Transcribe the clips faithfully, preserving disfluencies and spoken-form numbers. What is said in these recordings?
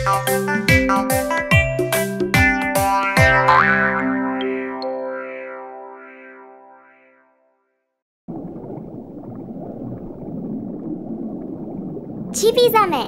ちびざめ。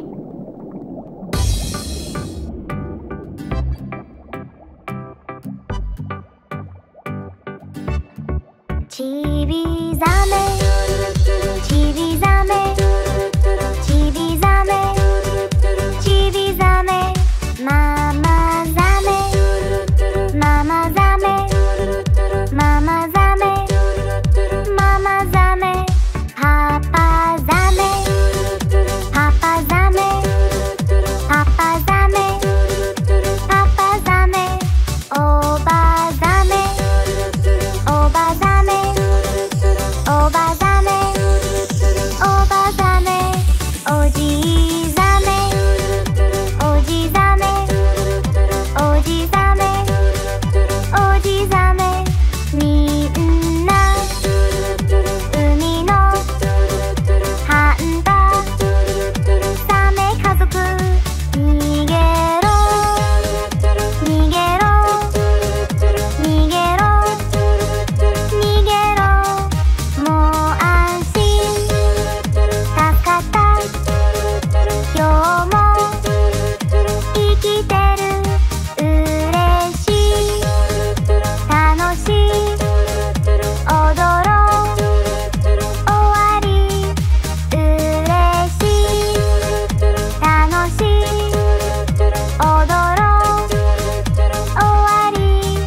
ちびざめ、ちびざめ、ちびざめ、ちびざめ、ママざめ、ママざめ、ママざめ、ママざめ、パパざめ、パパざめ、パパざめ、パパざめ、おばざめ、おばざめ、おばざめ、おばざめ、おじざめ、おじざめ、おじざめ、おじざめ、みんな海のハンタザメ家族、逃げろ逃げろ逃げろ逃げろ、もう安心助かった、今日も生きてる、嬉しい楽しい踊ろう終わり、嬉しい楽しい踊ろう終わり。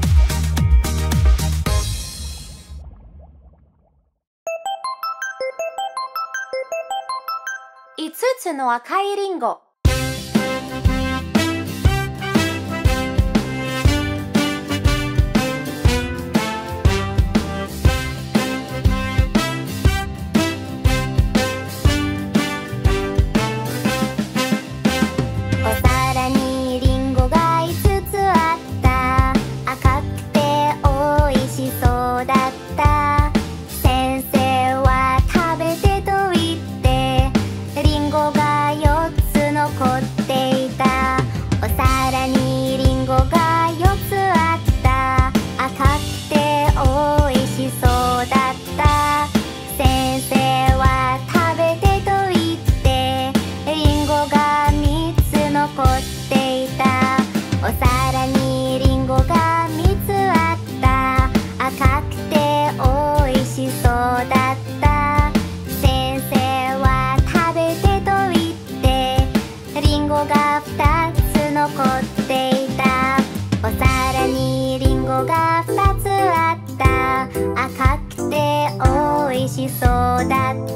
いつつの赤いリンゴ。 お皿にリンゴがいつつあった、赤くておいしそうだった。先生は食べてと言ってリンゴがよっつ残っていた。お皿にリンゴがよっつあった、赤くておいしそうだった。先生は食べてと言ってリンゴがみっつ残っていた。お皿にリンゴがみっつあった、赤くておいしそうだった。先生は食べてと言ってリンゴがふたつ残っていた。お皿にリンゴがふたつあった、赤くておいしそうだった。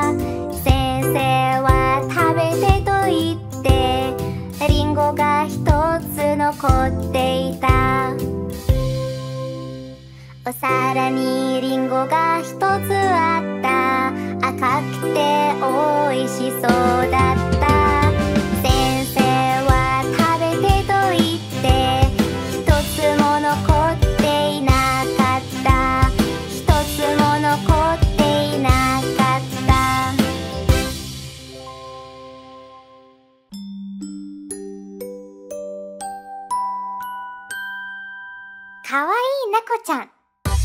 先生は食べてと言ってリンゴがひとつ残っていた。お皿にリンゴがひとつあった、赤くておいしそうだった。先生は食べてと言ってひとつも残っていなかった、ひとつも残っていなかった。かわいい猫ちゃん。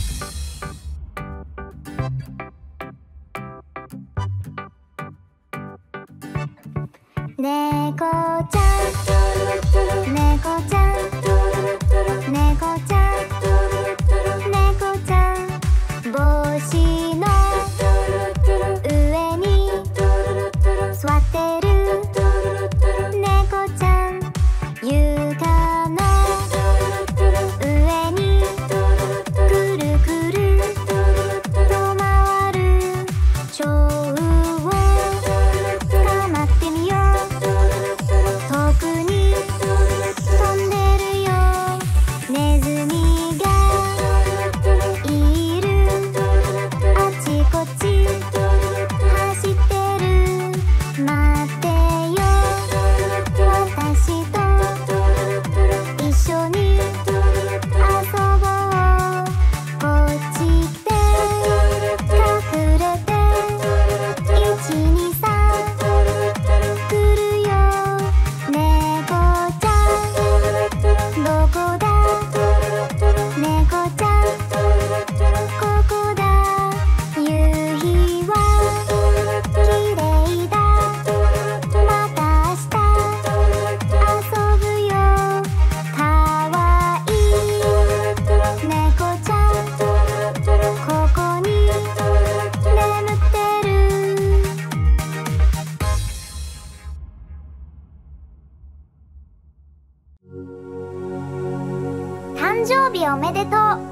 猫ちゃん、猫ちゃん、猫ちゃん、猫ちゃん、帽子の上に座ってる猫ちゃん、床の上に誕生日おめでとう。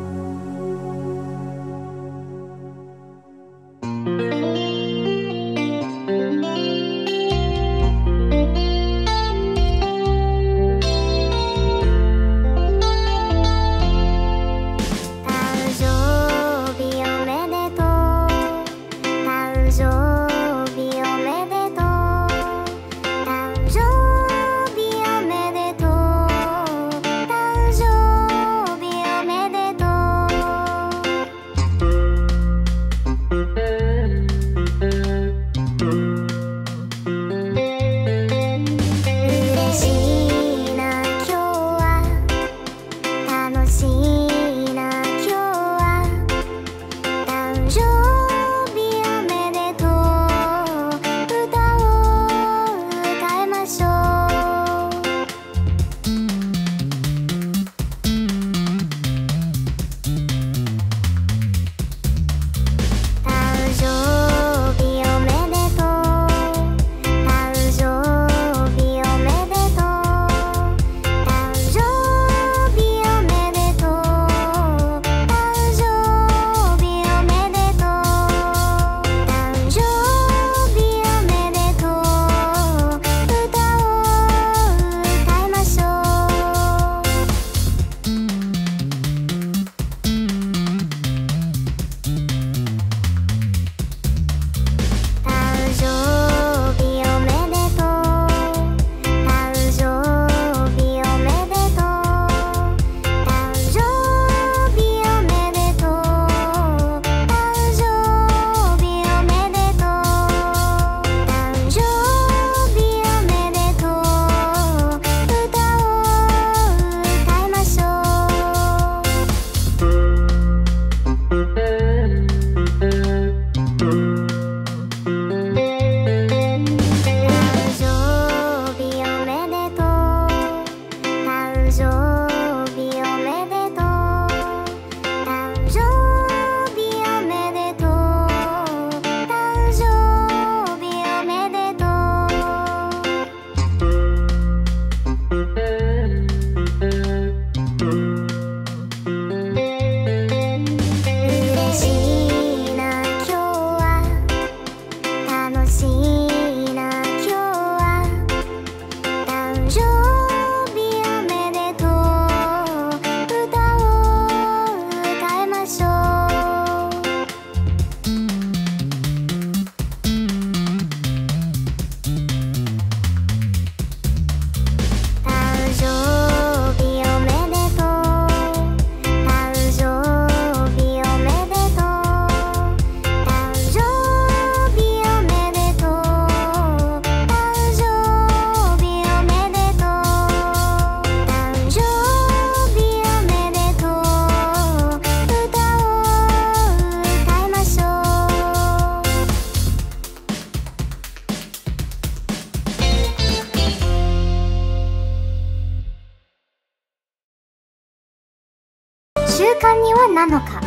習慣にはなのか。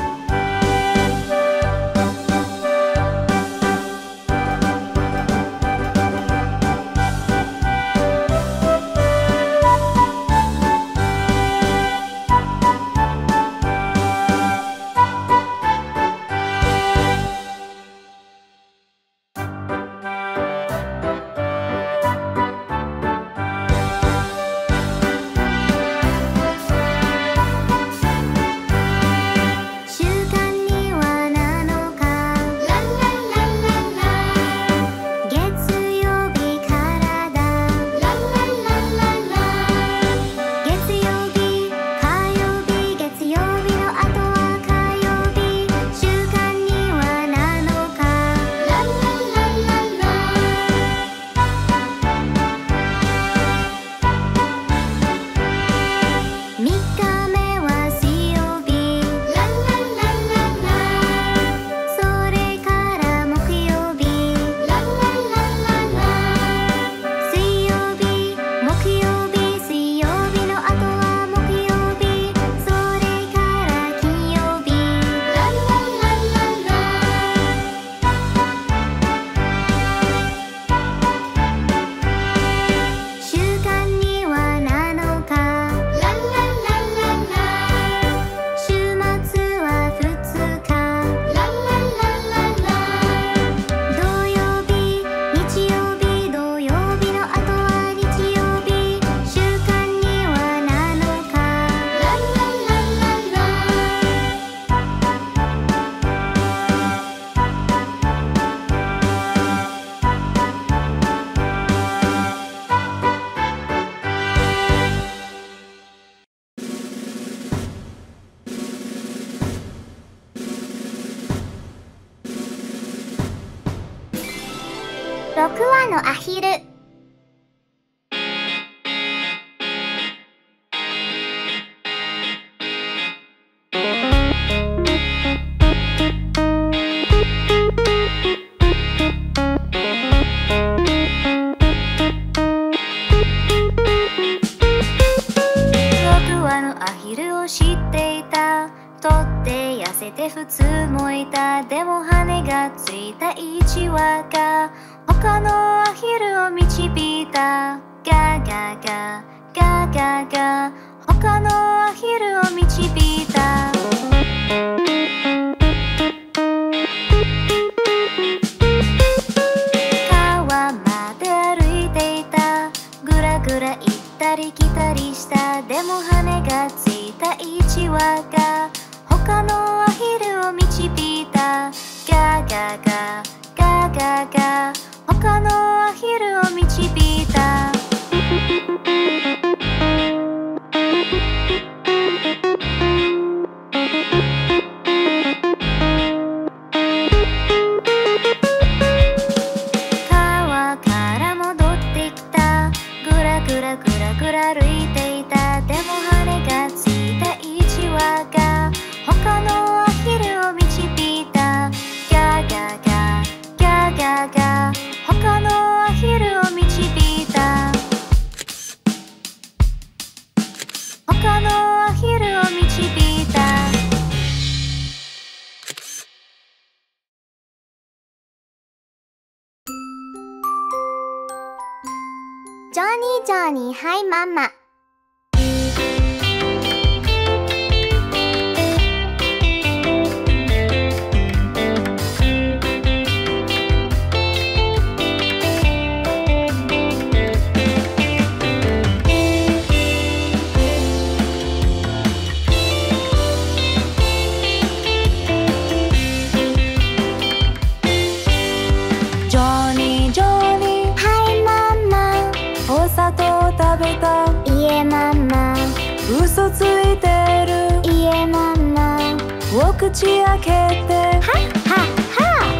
習のアヒル。 知っていた。とって痩せて普通もいた。でも羽がついた一羽が他のアヒルを導いた。ガガガガガガ他のアヒルを導いた。川まで歩いていた。ぐらぐら行ったり来たりした。でも羽がついた一羽が他のアヒルを導いた。ガガガガガガ他のアヒルを導いた。川から戻ってきた。ぐらぐらぐらぐら歩いていた。でも羽がついた一羽が他のアヒルを導いた。ガガガガガガ他のアヒルを導いた。他のアヒルを導いた。 ジョニージョニー、はいママ。 ジョニージョニー、 はいママ。 お砂糖食べた。 いえママ。 嘘ついてる。 いえママ。 お口開けて。 はっはっは。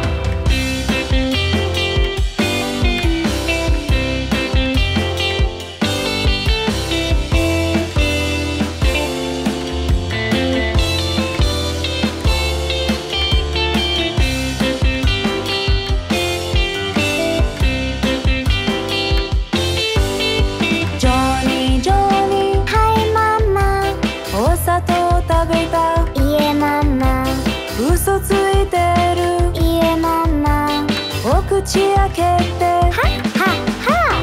ジョニージョニー、 はいママ。 お砂糖食べた。 いえママ。 嘘ついてる。 いえママ。 お口開けて。 はっはっは。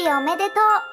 日おめでとう。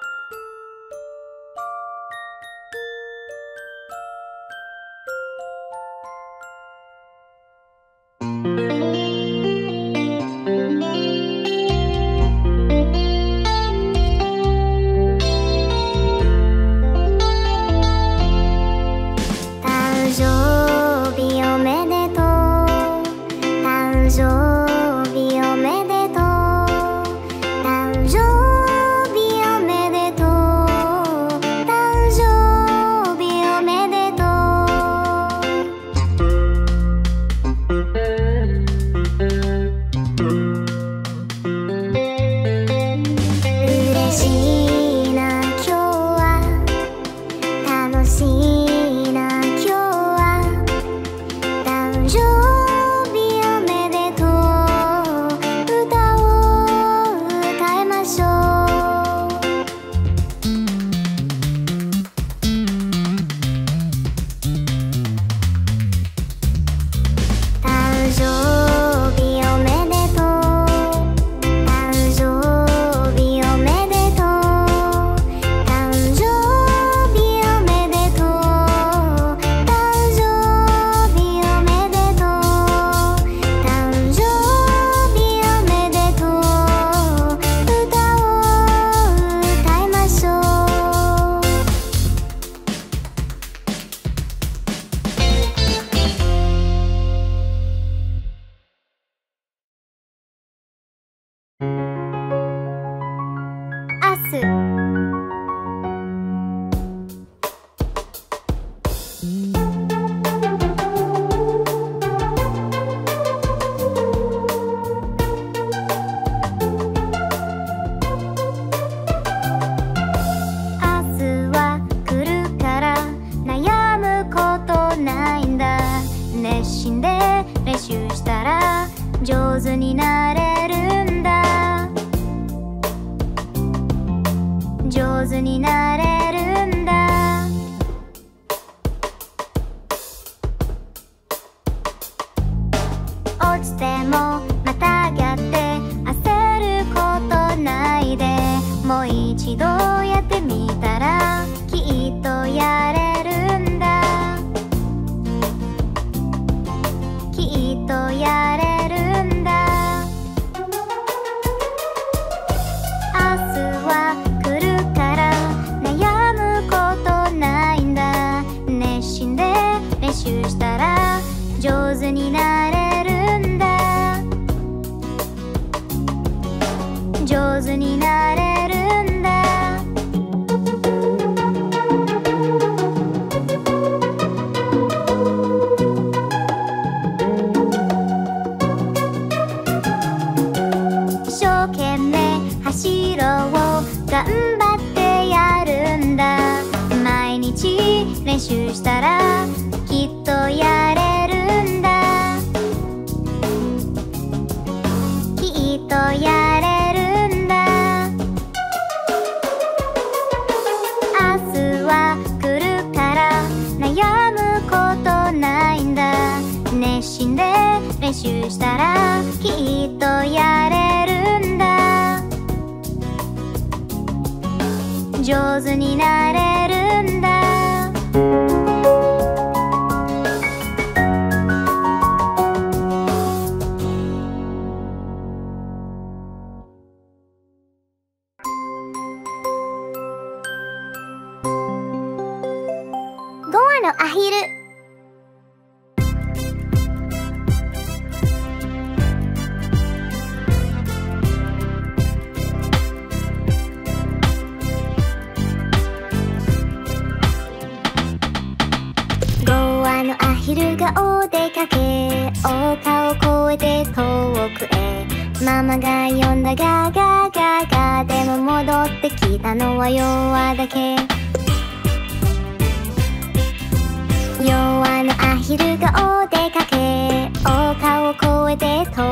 遠くへ、ママが呼んだガーガーガーガー、でも戻ってきたのはさんわだけ。よんわのアヒルがお出かけ、お顔を越えて遠くへ、ママが呼んだガーガーガーガー、でも戻ってきたのはさんわだけ。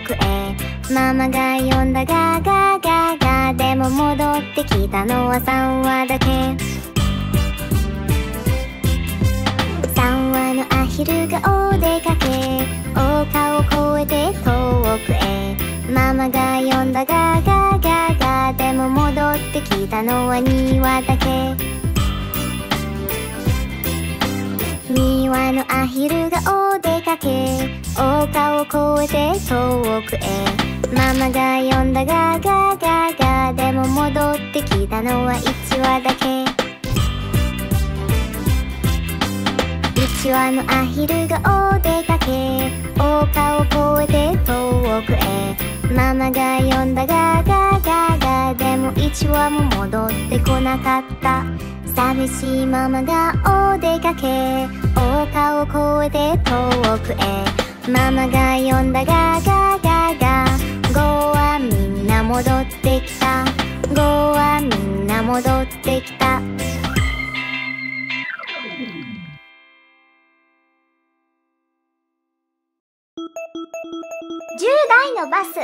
さんわのアヒルがお出かけ、お顔を越えて遠くへ、ママが呼んだガーガーガーガー、でも戻ってたのは庭だけ。庭のアヒルがお出かけ、丘を越えて遠くへ。ママが呼んだガーガーガーガー、でも戻ってきたのはいちわだけ。いちわのアヒルがお出かけ、丘を越えて遠くへ。ママが呼んだガーガーガーガー、でもいちわも戻ってこなかった。寂しいママがお出かけ、丘を越えて遠くへ。ママが呼んだガーガーガーガー、ゴーはみんな戻ってきた。ゴーはみんな戻ってきた。じゅうだいのバス。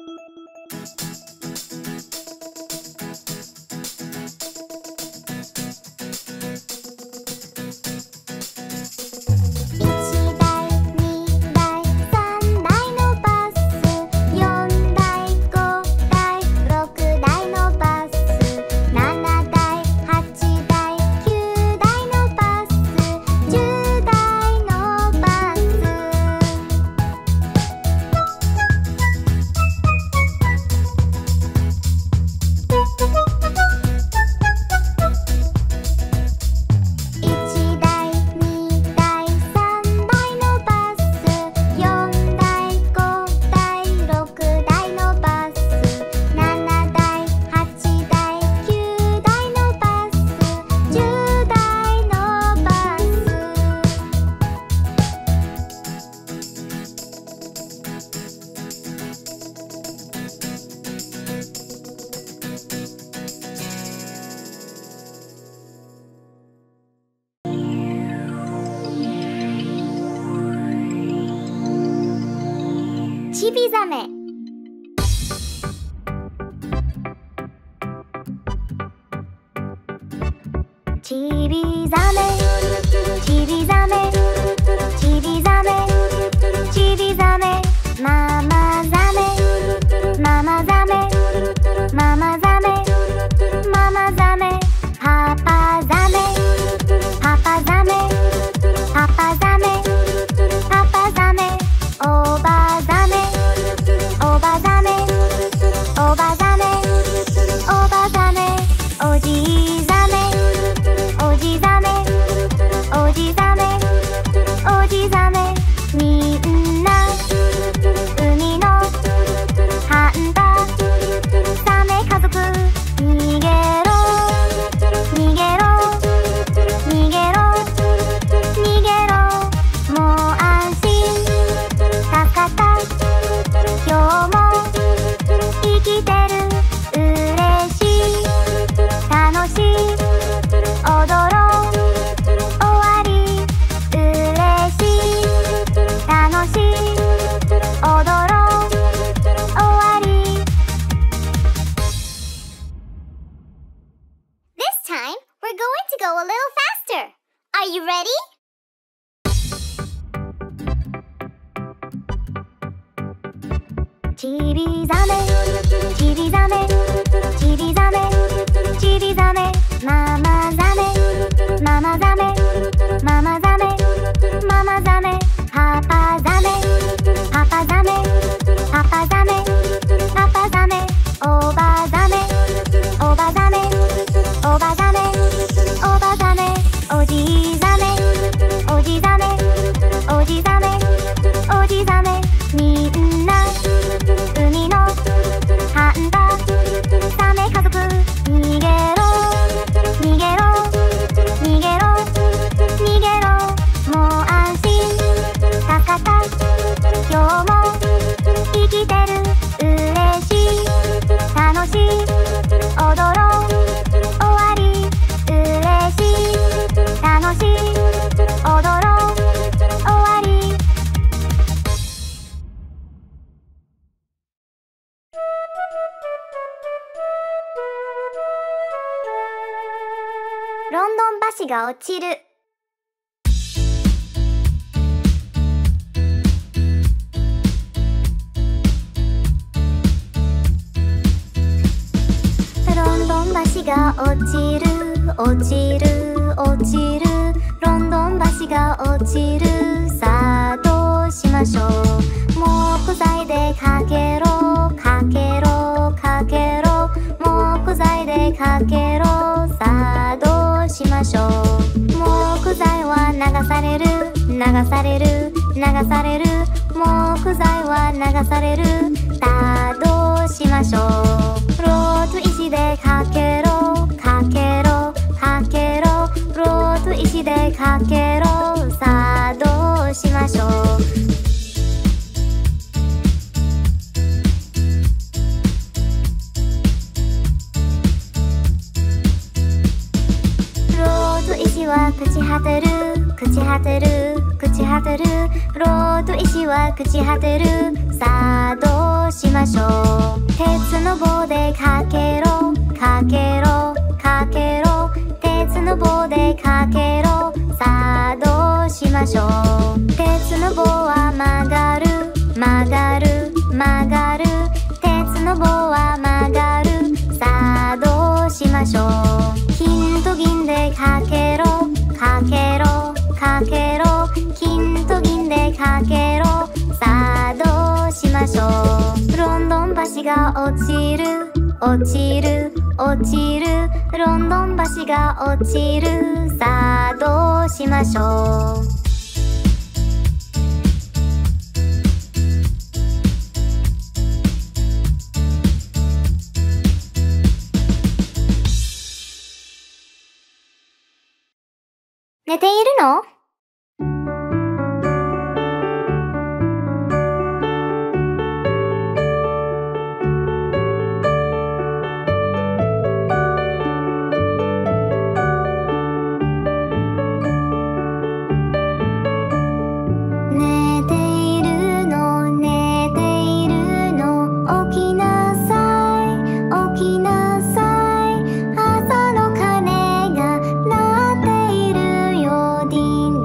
ちびざめ。ちびざめ、ちびざめ、ちびざめ、ちびざめ。ママざめ、ママざめ、ママざめ、ママざめ。パパざめ、パパざめ、パパざめ、パパざめ。おばざめ、おばざめ、おばざめ、おばざめ。おじざめ、おじざめ、おじざめ、おじざめ。みんな海の半端、サメ家族。逃げろ逃げろ逃げろ逃げろ。もう安心、助かった。今日も生きてる。嬉しい、楽しい、踊ろう、終わり。嬉しい、楽しい、踊ろう、終わり。 This time, we're going to go a little faster. Are you ready? ちびざめ、ちびざめ、ちびざめ、ちびざめ。ママざめ、ママざめ、ママざめ、ママざめ。パパざめ、パパざめ、パパざめ、パパざめ。おばざめ、おばざめ、おばざめ、おばざめ。おじざめ、おじざめ、おじざめ、おじざめ。みんな海の半端、サメ家族。逃げろ逃げろ逃げろ逃げろ。もう安心、助かった。今日も生きてる。嬉しい、楽しい、踊ろう、終わり。嬉しい、楽しい、踊ろう、終わり。ロンドン橋が落ちる。ロンドン橋が落ちる落ちる落ちるロンドン橋が落ちるさあどうしましょう木材でかけろかけろかけろ木材でかけろさあどうしましょう木材は流される流される流される木材は流されるさあどうしましょうロード石でかけろかけろかけろロード石でかけろさあどうしましょうロード石は朽ち果てる朽ち果てる朽ち果てるロード石は朽ち果てるさあどうしましょう鉄の棒でかけろかけろかけろ鉄の棒でかけろさあどうしましょう鉄の棒は曲がる曲がる曲がる鉄の棒は曲がるさあどうしましょう金と銀でかけろかけろかけろ金と銀でかけろさあどうしましょうロンドン橋が落ちる落ちる落ちるロンドン橋が落ちるさあどうしましょう寝ているの？ディン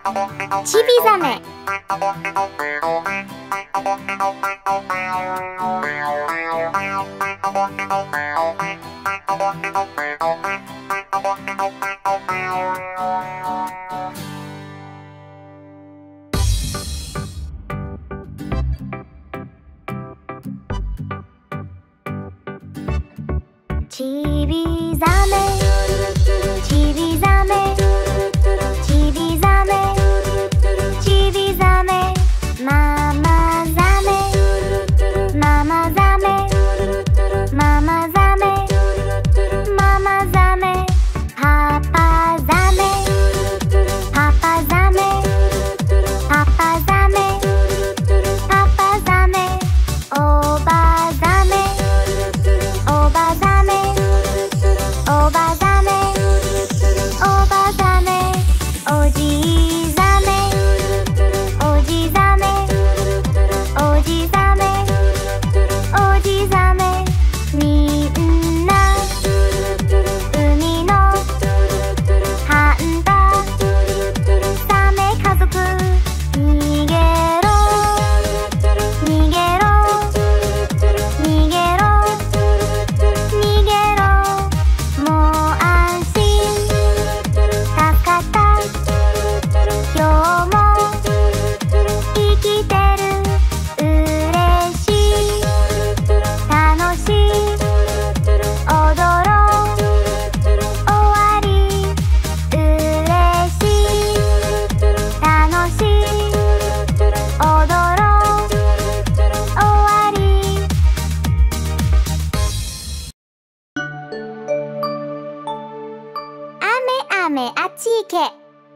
ちびざめ。ちびざめ、ちびざめ、ちびざめ、ちびざめ、ママざめ、ママざめ、ママざめ、ママざめ、パパざめ、パパざめ、パパざめ、パパざめ、おばざめ、おばざめ、おばざめ、おばざめ、おじざめ、おじざめ、おじざめ、おじざめ、みんな海のハンタザメ家族、逃げろ逃げろ逃げろ逃げろ、もう安心たかった今日も生きてる、嬉しい楽しい踊ろう終わり、嬉しい楽しい踊ろう終わり。雨雨あっち行け。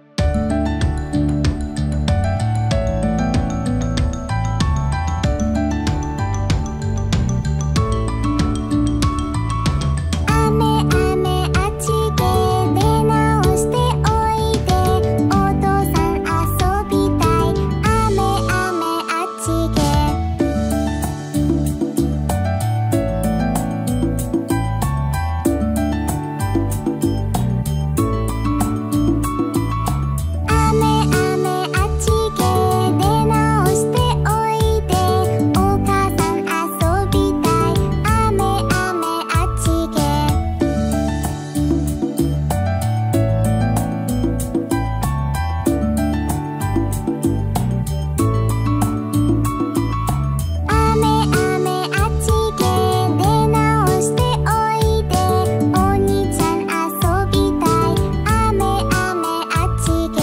雨雨あっち行け、出直しておいで、お父さん遊びたい。雨雨あっち行け。雨雨あっち行け、出直しておいで、お母さん遊びたい。雨雨あっち行け。雨雨あっち行け、出直しておいで、お兄ちゃん遊びたい。雨雨あっち行け。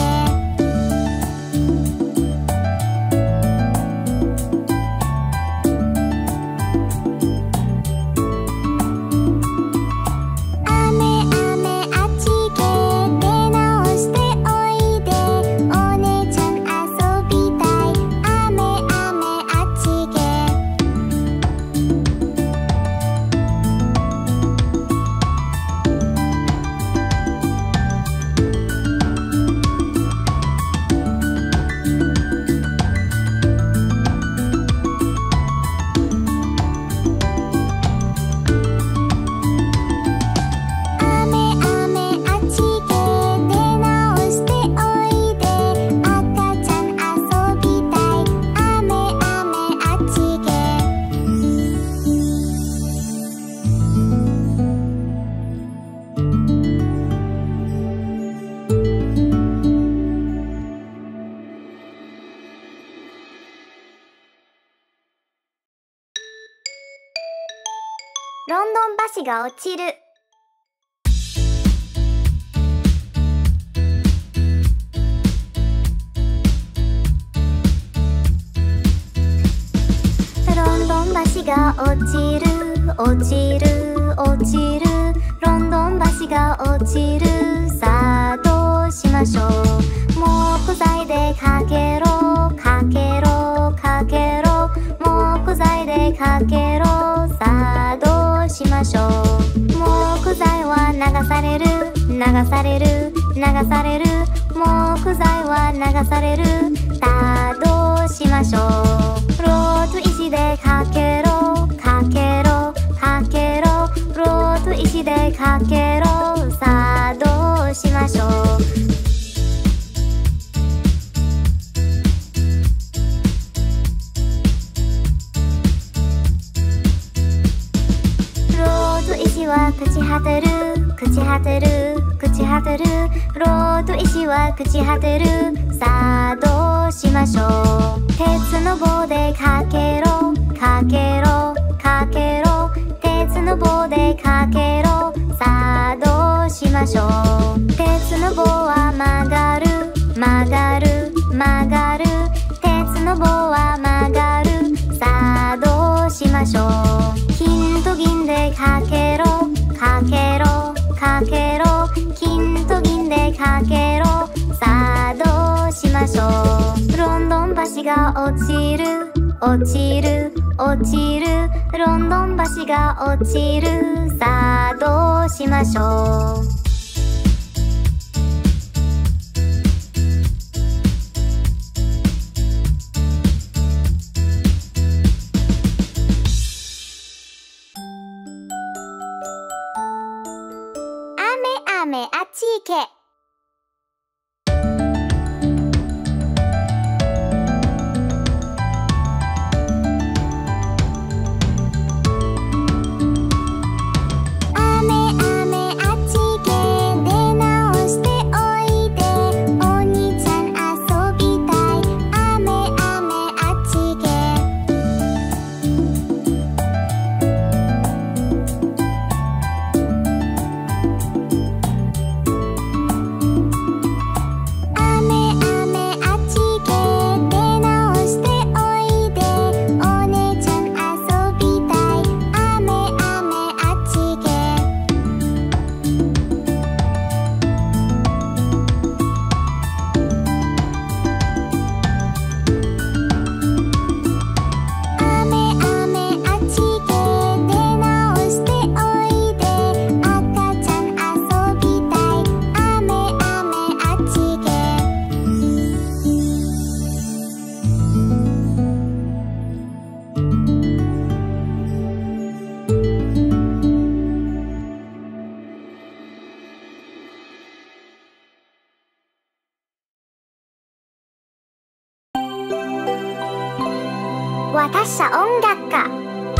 雨雨あっち行け、出直しておいで、お姉ちゃん遊びたい。雨雨あっち行け。雨雨あっち行け、出直しておいで、赤ちゃん遊びたい。雨雨あっち行け。ロンドン橋が落ちる。ロンドン橋が落ちる落ちる落ちる、ロンドン橋が落ちる。さあどうしましょう。木材でかけろかけろかけろ、木材でかけろ。さあどうしましょう。木材は流される流される流される、木材は流される。さあどうしましょう。ロード石でかけろかけろかけろ、ロード石でかけろ。さあどうしましょう。 果てる朽ち果てる朽ち果てるロード石は朽ち果てる。さあどうしましょう。鉄の棒でかけろかけろかけろ鉄の棒でかけろ。さあどうしましょう。鉄の棒は曲がる曲がる曲がる鉄の棒は曲がる。さあどうしましょう。金と銀でかけろかけろかけろ金と銀でかけろ。さあどうしましょう。ロンドン橋が落ちる落ちる落ちるロンドン橋が落ちる。さあどうしましょう。雨あっち行け。私は音楽家。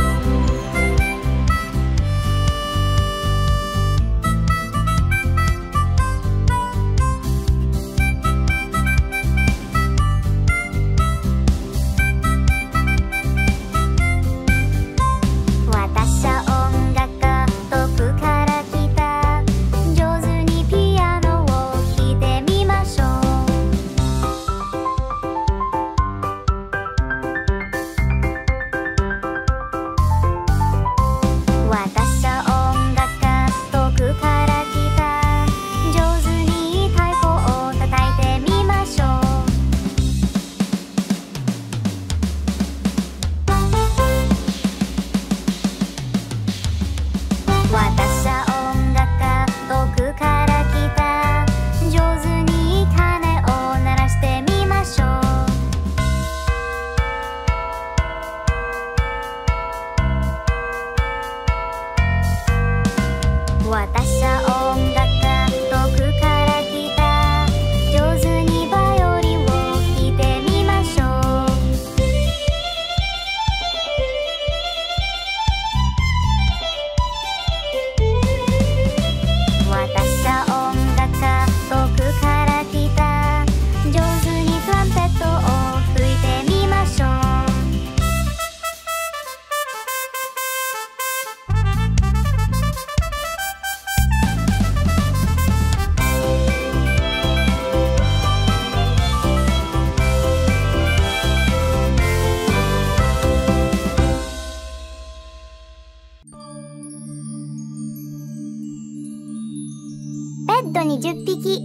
ベッドにじゅっぴき。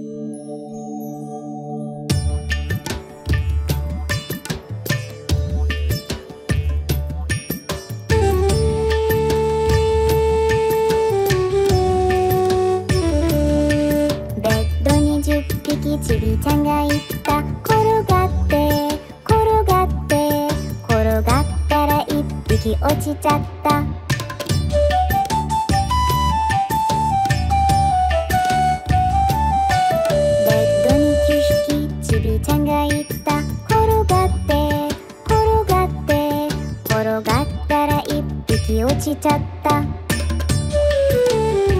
ベッドにじゅっぴきちびちゃんがいった。転がって転がって転がったらいっぴき落ちちゃった。ちゃんが言った。転がって転がって転がったら一匹落ちちゃった。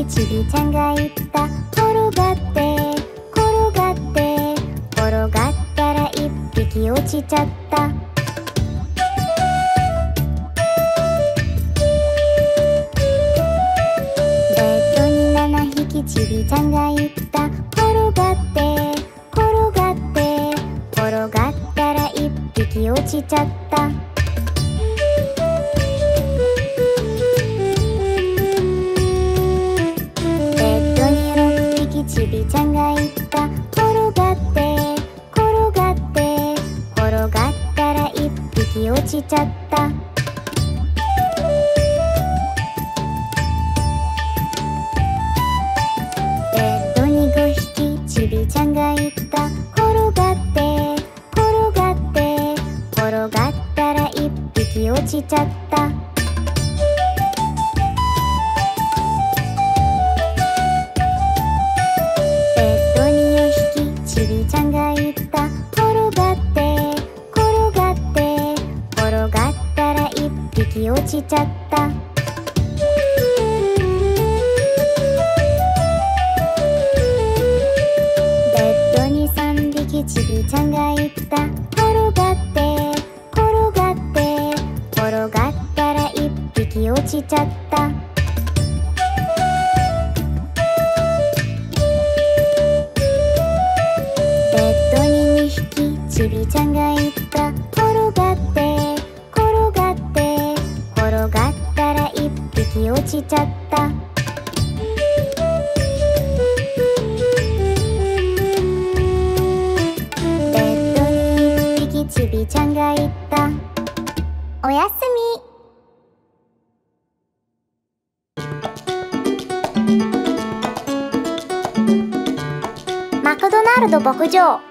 ちびちゃんが言った。転がって転がって転がったら一匹落ちちゃった。ベッドにななひきちびちゃんが言った。転がって転がって転がったら一匹落ちちゃった。ちびちゃんが言った。転がって転がって転がったら一匹落ちちゃった。ベッドにごひきちびちゃんが言った。転がって転がって転がったら一匹落ちちゃった。ちびちゃんが言った。転がって転がって転がったら一匹落ちちゃった。ベッドにさんびきちびちゃんが言った。転がって転がって転がったら一匹落ちちゃった。ちびちゃんが言った。転がって転がって転がったら一匹落ちちゃった。ベッドにいっぴきちびちゃんが言った。おやすみ。マクドナルド牧場。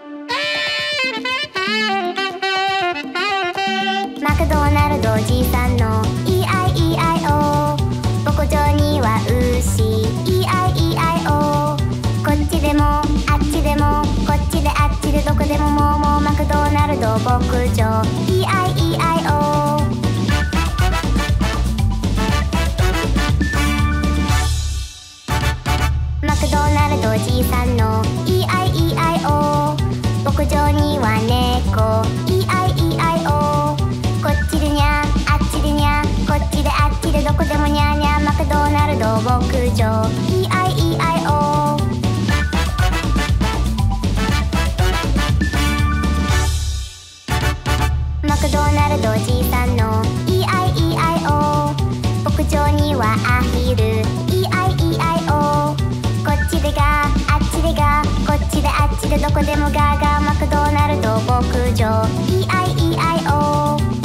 マクドナルドおじいさんの イーアイイーアイオー。 牧場には牛 イーアイイーアイオー。 こっちでもあっちでもこっちであっちでどこでももうもうマクドナルド牧場 イーアイイーアイオー。 マクドナルドおじいさんの イーアイイーアイオー。 牧場には猫 イーアイイーアイオー。 こっちでにゃあっちでにゃこっちであっちでどこでもにゃにゃマクドナルド牧場 イーアイイーアイオー。 マクドナルドおじいさんの イーアイイーアイオー。 牧場にはアヒル イーアイイーアイオー。 こっちでガーあっちでガーこっちであっちでどこでもガーガーマクドナルド牧場 イーアイイーアイオー。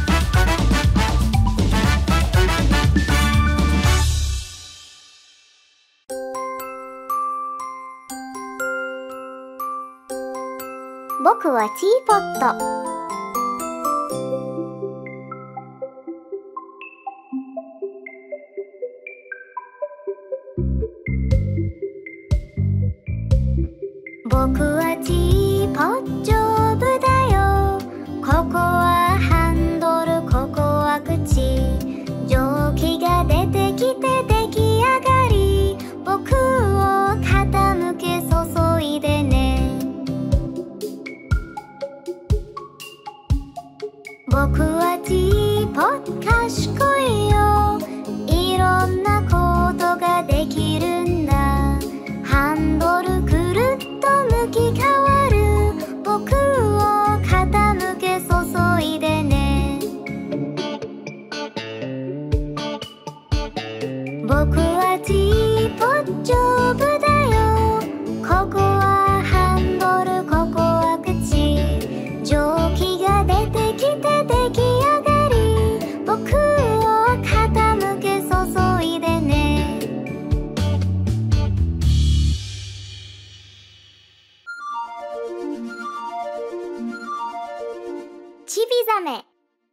僕はティーポット。僕はティーポット丈夫だよ。ここはハンドルここは口。蒸気が出てきて出来上がり僕を傾け注いでね。僕はティーポット賢いよ。いろんなことができるんだ。ハンドルくるっと向き変わる僕を傾け注いでね。僕はティーポット丈夫だよ。ここはハンドルここは口。蒸気が出てきて出来上がり僕を傾け注いでね。ちびざめ。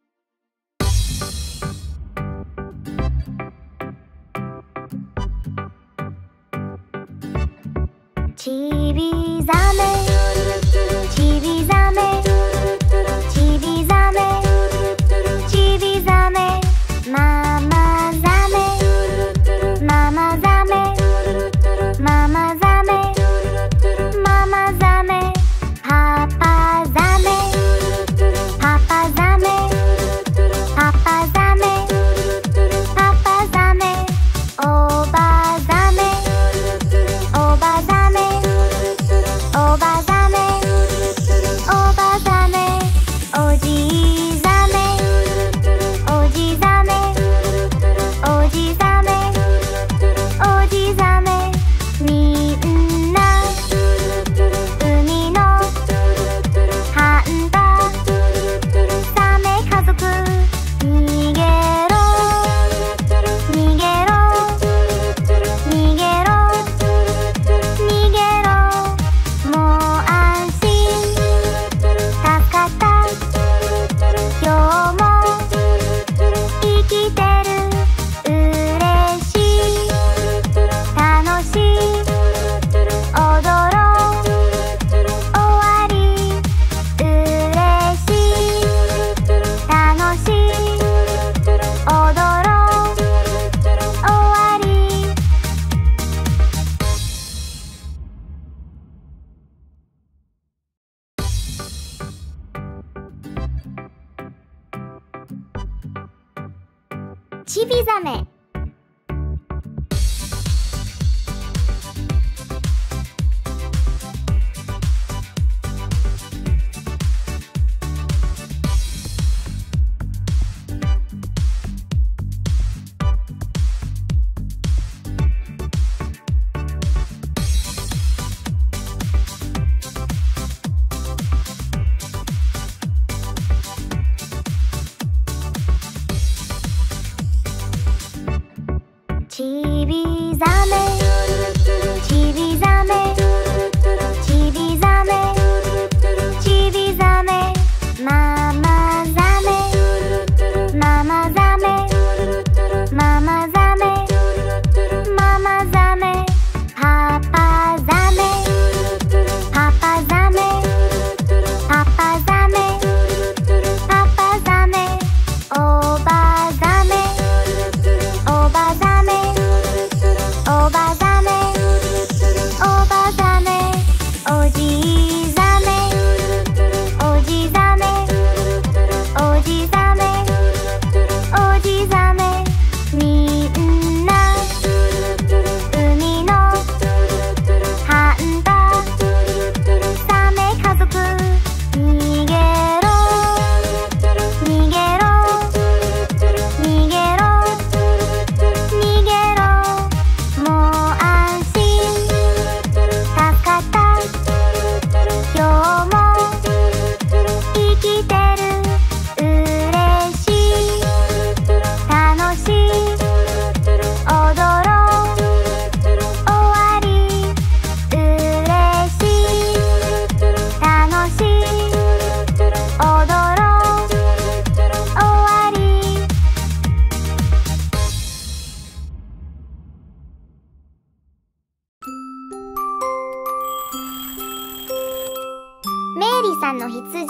ちびざめちびざめちびざめちびざめママざめママざめちびざめ。ちびざめ、ちびざめ、ちびざめ、ちびざめ、ママざめ、ママざめ、ママざめ、ママざめ、パパざめ、パパざめ、パパざめ、パパざめ、おばざめ、おばざめ、おばざめ、おばざめ、おじざめ、おじざめ、おじざめ、おじざめ、みんな海のハンタザメ家族、逃げろ逃げろ逃げろ逃げろ、もう安心助かった、今日も生きてる、嬉しい楽しい踊ろう終わり、嬉しい楽しい踊ろう終わり。メイリーさんの羊。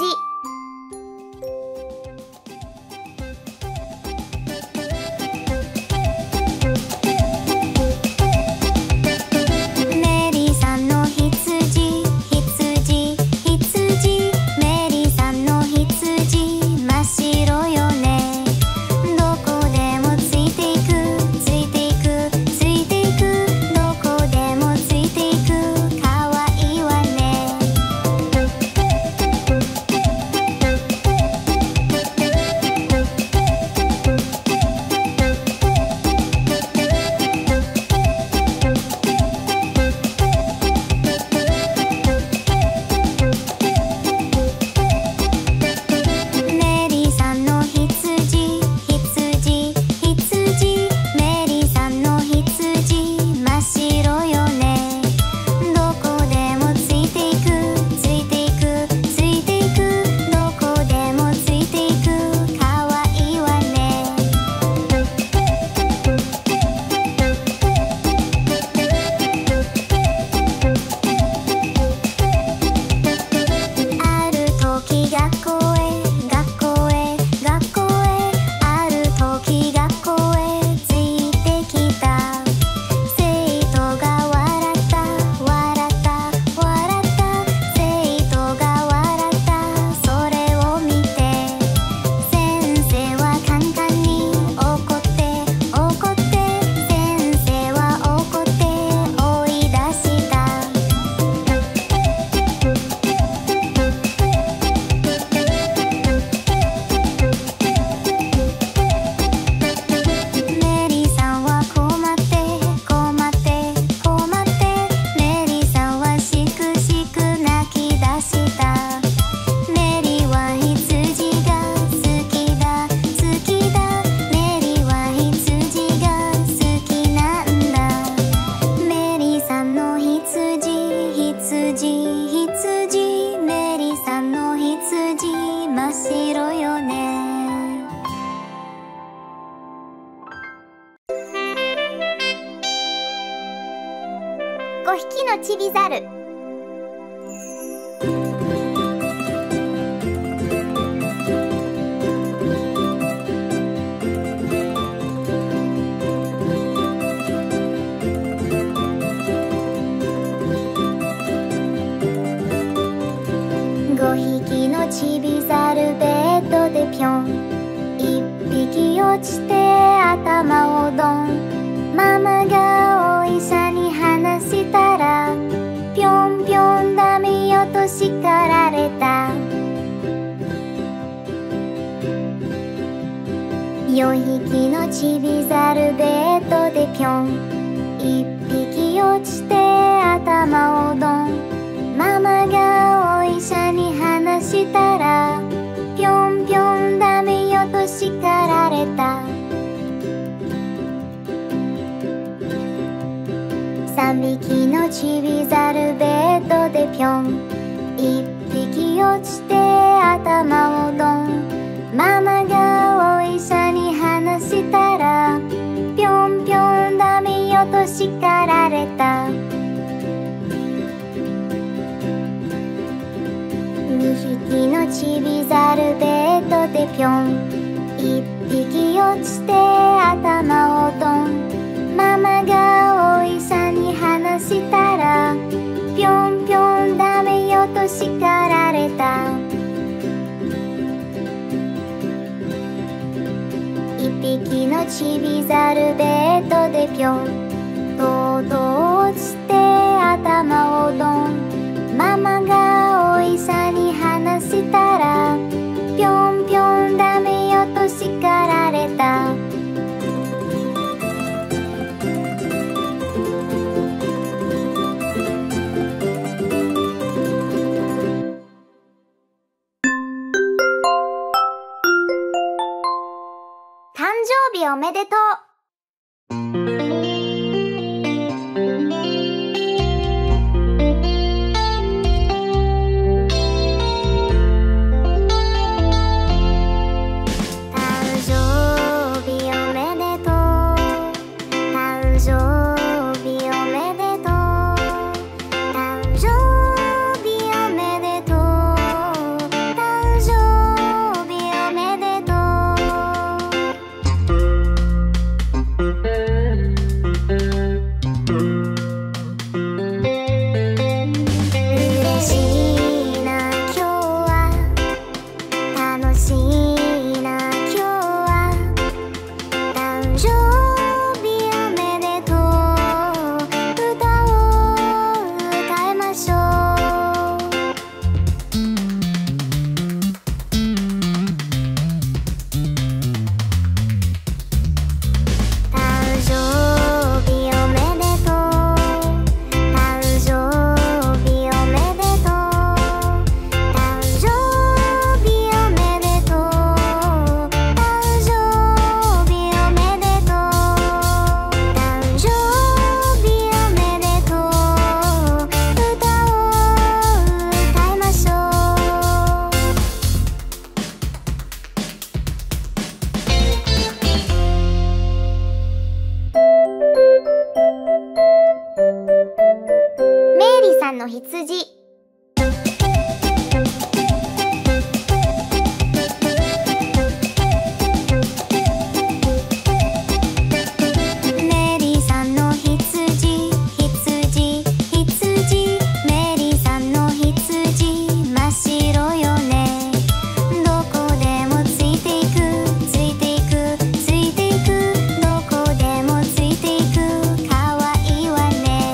メリーさんの羊、羊、羊、メリーさんの羊、真っ白よね。どこでもついていく、ついていく、ついていく、どこでもついていく、かわいいわね。メリーさんの羊、羊、羊、メリーさんの羊、真っ白よね。どこでもついていく、ついていく、ついていく、どこでもついていく、かわいいわね。ある時学校へ、学校へ、学校へ、ある時学校へついてきた。生徒が笑った、笑った、笑った、生徒が笑った、それを見て先生はカンカンに怒って、怒って、先生は怒って追い出した。メリーさんは困って、困って、困って、メリーさんはしくしく泣き出した。メリーは羊が好きだ、好きだ、メリーは羊が好きなんだ。メリーさんの羊、羊、羊、メリーさんの羊、真っ白よね。ごひきのちびざる。ごひきのちびざるベッドでぴょん、一匹落ちて頭匹のちびざるベッドでぴょん、一匹落ちて頭をドン。ママがお医者に話したら、ぴょんぴょんダメよと叱られた。三匹のちびざるベッドでぴょん、一匹落ちて頭をドン。ママがお医者に話したら、ぴょんぴょんダメよと叱られた。二匹のちびざるベッドでぴょん、一匹落ちて頭をドン。ママがお医者に話したら、ぴょんぴょんダメよと叱られた。一匹のちびざるベッドでぴょん、とうとう落ちて頭をドン。ママがお医者に話したら、ぴょんぴょんダメよと叱られた。誕生日おめでとう。の羊。メリーさんの羊、羊、羊。メリーさんの羊、真っ白よね。どこでもついていく、ついていく、ついていく。どこでもついていく、かわいいわね。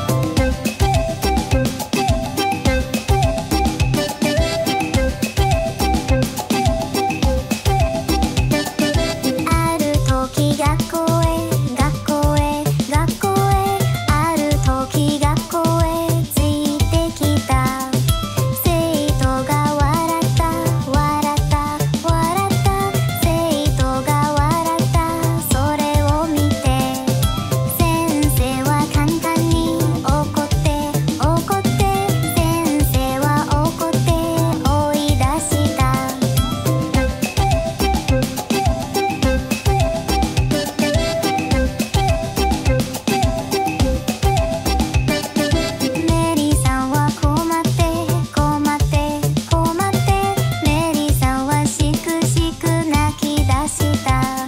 ある時学校へ、学校へ、学校へ。ある時学校へついてきた。生徒が笑った、笑った、笑った。生徒が笑った、それを見て先生は簡単に怒って、怒って。先生は怒って追い出した。メリーさんは困って、困って、困って。メリーさんはしくしく泣き出した。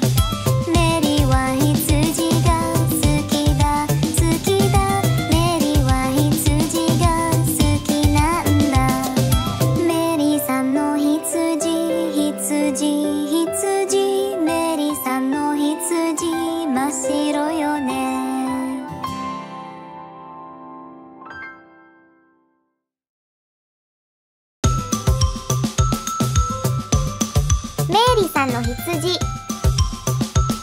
メリーは羊が好きだ、好きだ。メリーは羊が好きなんだ。メリーさんの羊、羊、羊。メリーさんの羊、真っ白よね。メリーさんの羊。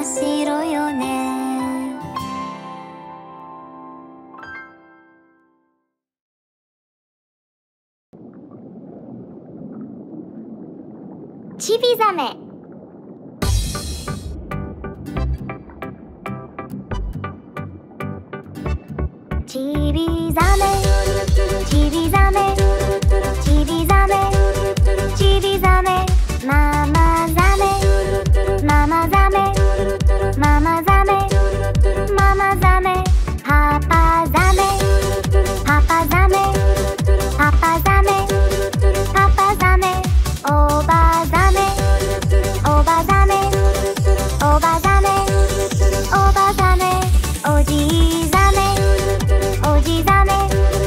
白よね。 ちびざめ。ちびざめ、ちびざめ、ちびざめ、ちびざめ、ママざめ、ママざめ、ママざめ、ママざめ、パパざめ、パパざめ、パパざめ、パパざめ、おばざめ、おばざめ、おばざめ、おばざめ、おじざめ、おじざめ、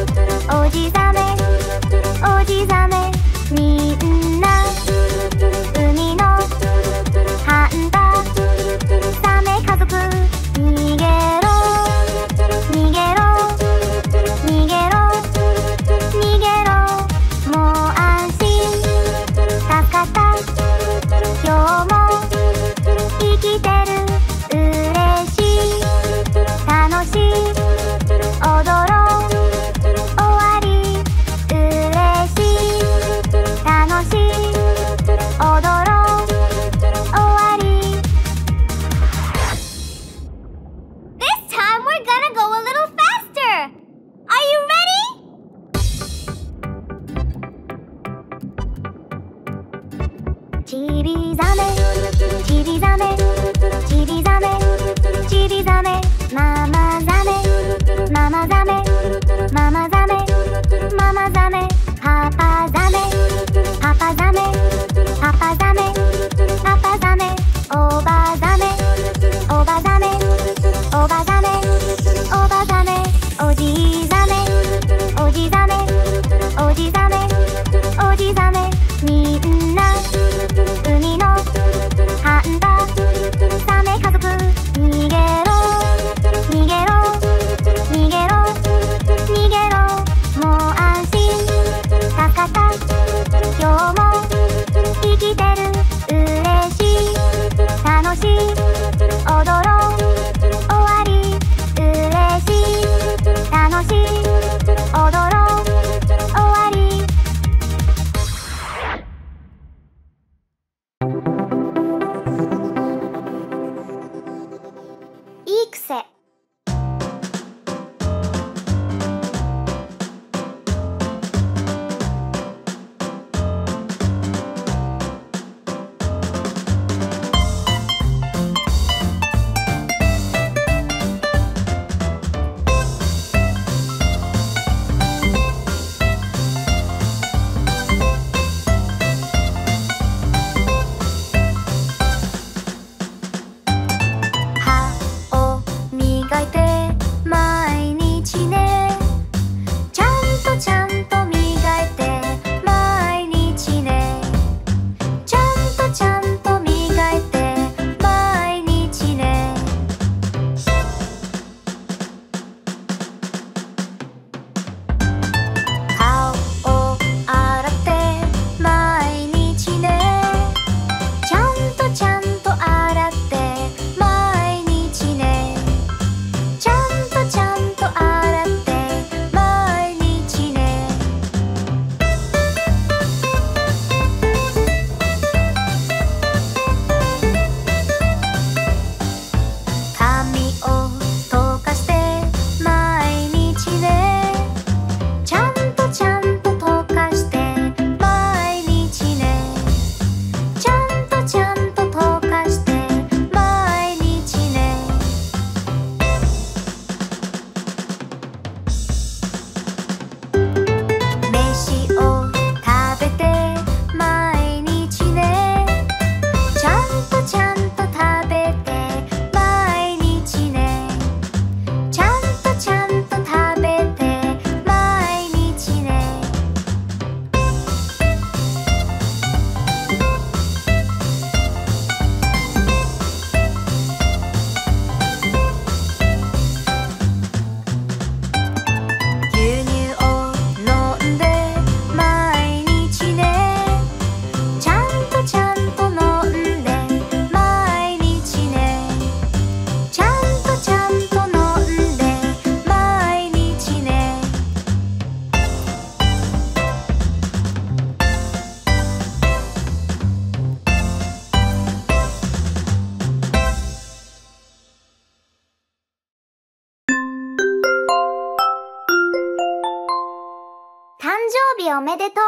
おめでとう。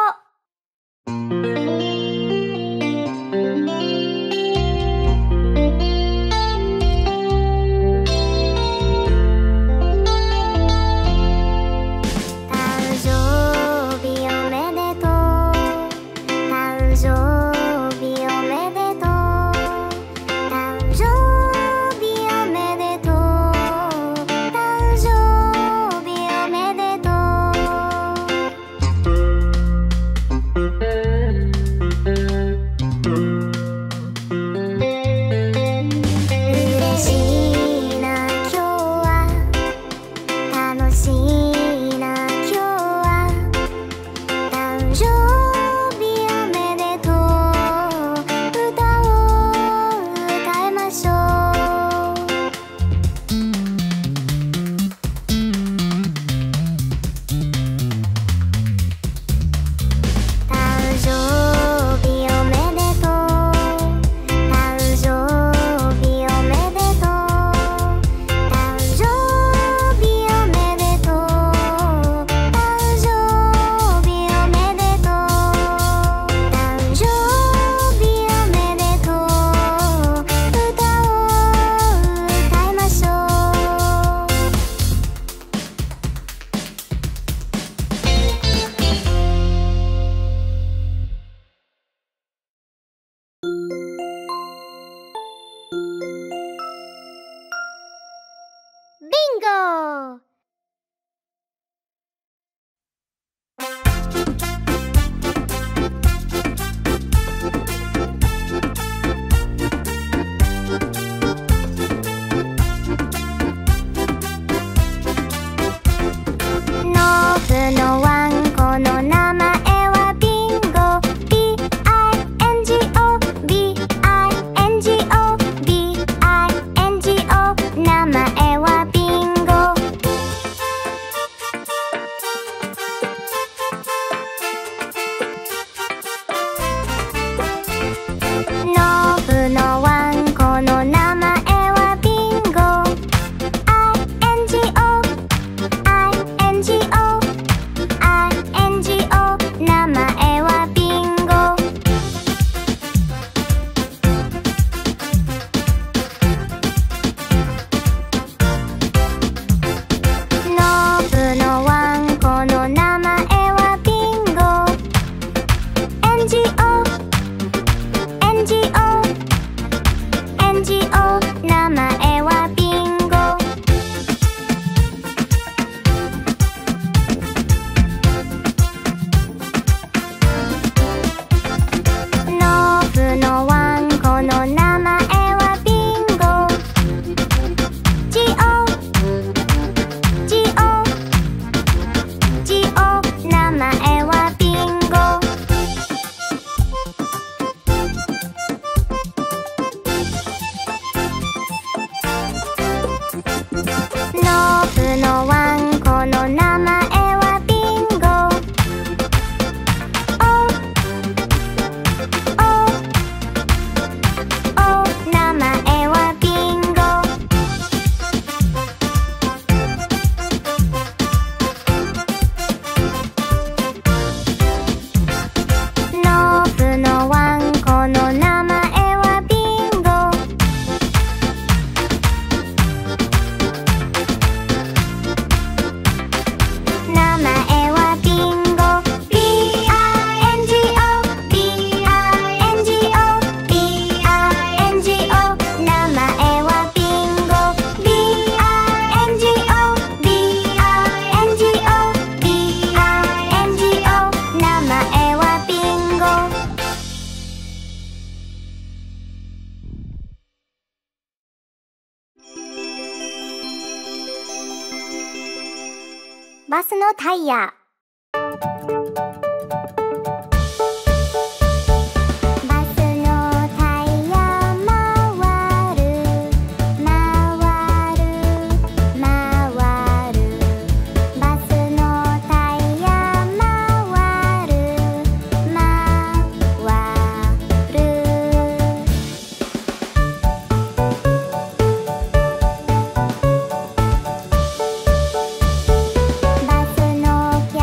バスのタイヤ。 バスの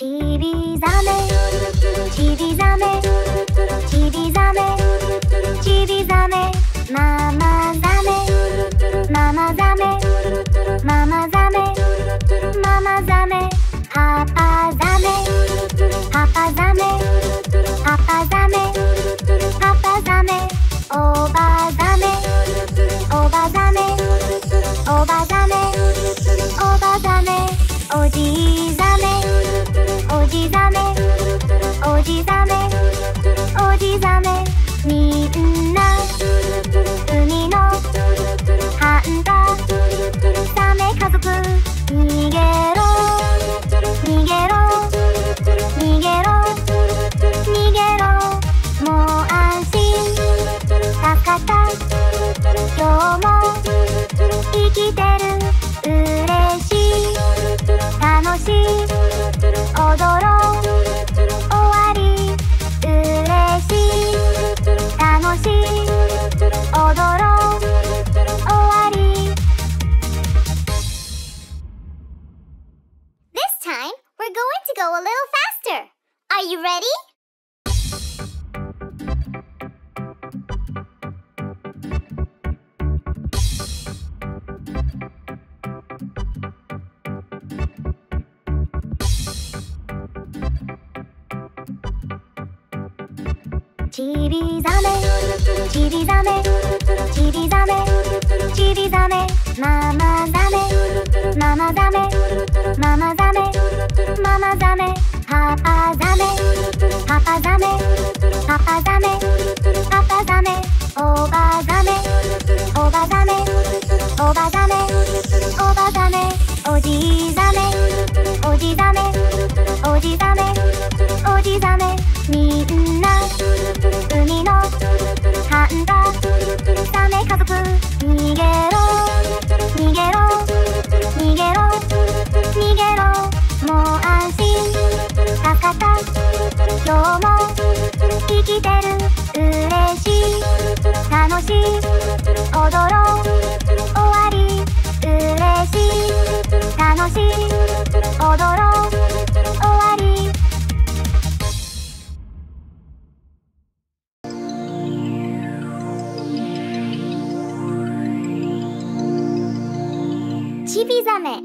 ちびざめちびざめちびざめちびざめママザメママザメママザメママザメパパザメパパザメパパザメパパザメおばザメおばザメおばザメおばザメおじザメおじザメおじザメおじザメみんな海のハンターザメ家族逃げろ逃げろ逃げろ逃げろもう安心助かった今日も生きてる嬉しい楽しい踊ろう終わり嬉しい楽しい踊ろう終わり This time, we're going to go a little faster. Are you ready? ちびざめちびざめちびざめちびざめママザメママザメママザメママザメパパザメパパザメパパザメパパザメおばザメおばザメおばザメおばザメおじザメおじザメおじザメおじザメみんな海のハンターザメ家族逃げろ逃げろ逃げろ逃げろもう安心助かった今日も生きてる嬉しい楽しい踊ろう終わり嬉しい楽しい踊ろう終わりちびざめ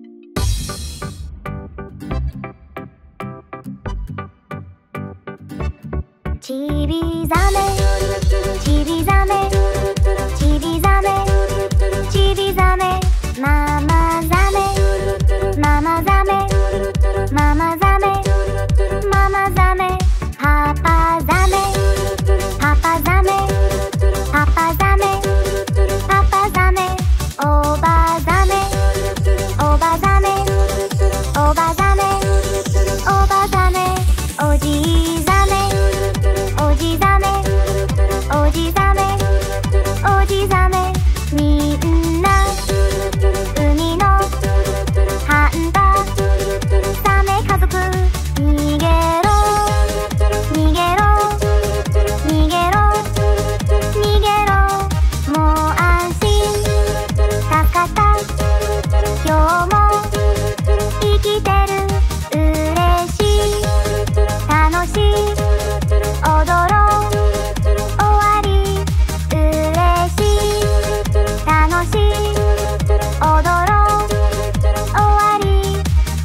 ちびざめちびざめちびざめちびざめママザメママザメママザメママザメパパザメパパザメパパザメパパザメおばザメおばザメおばザメおばザメおじザメおじザメおじザメおじザメみんな海のハンターザメ家族逃げろ逃げろ逃げろ逃げろもう安心助かった今日も生きてる嬉しい楽しい踊ろう終わり嬉しい楽しい踊ろう終わり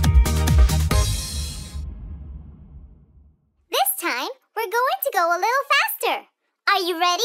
This time, we're going to go a little faster. Are you ready?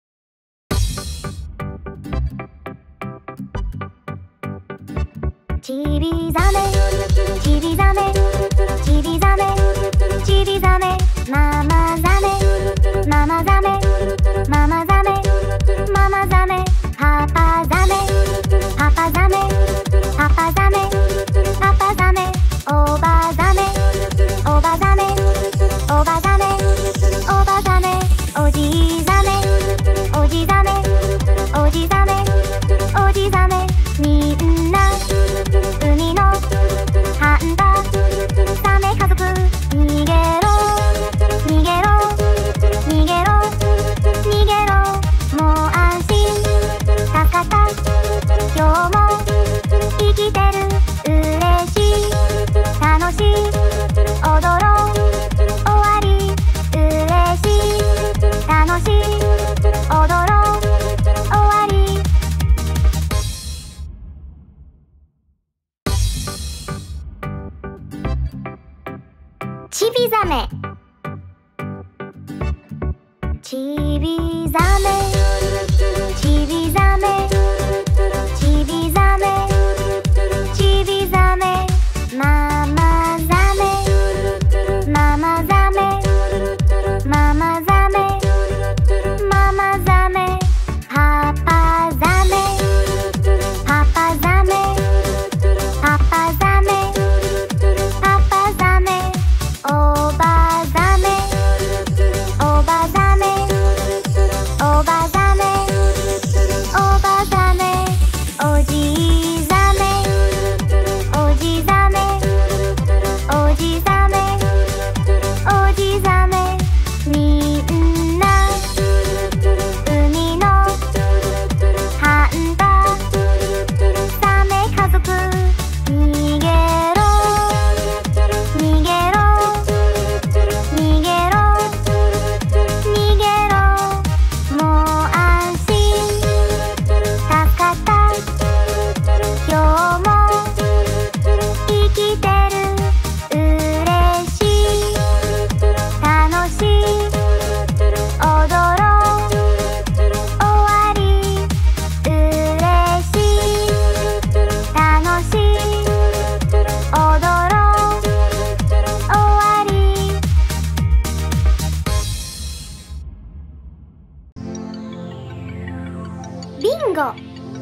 ちびざめちびざめちびざめちびざめママザメママザメママザメママザメパパザメパパザメパパザメパパザメおばザメおばザメおばザメおばザメおじザメおじザメおじザメおじザメみんな海のハンターザメ家族逃げろ逃げろ逃げろ逃げろもう安心助かった今日も生きてる嬉しい楽しいちびざめちびざめちびざめちびざめちびざめママザメママザメママザメママザメパパザメパパザメパパザメパパザメおばザメおばザメおばザメおばザメおじザメおじザメおじザメおじザメみんな海のハンタザメ家族逃げろ逃げろ逃げろ逃げろもう安心助かった今日も生きてる嬉しい楽しい踊ろう終わり嬉しい楽しい踊ろう終わりビンゴ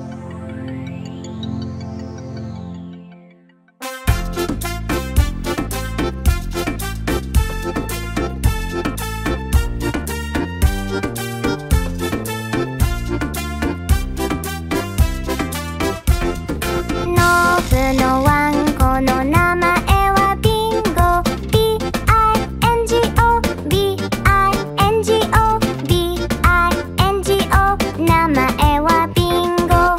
ノブのワンコの名前はビンゴ ビーアイエヌジーオー ビーアイエヌジーオー ビーアイエヌジーオー 名前はビンゴ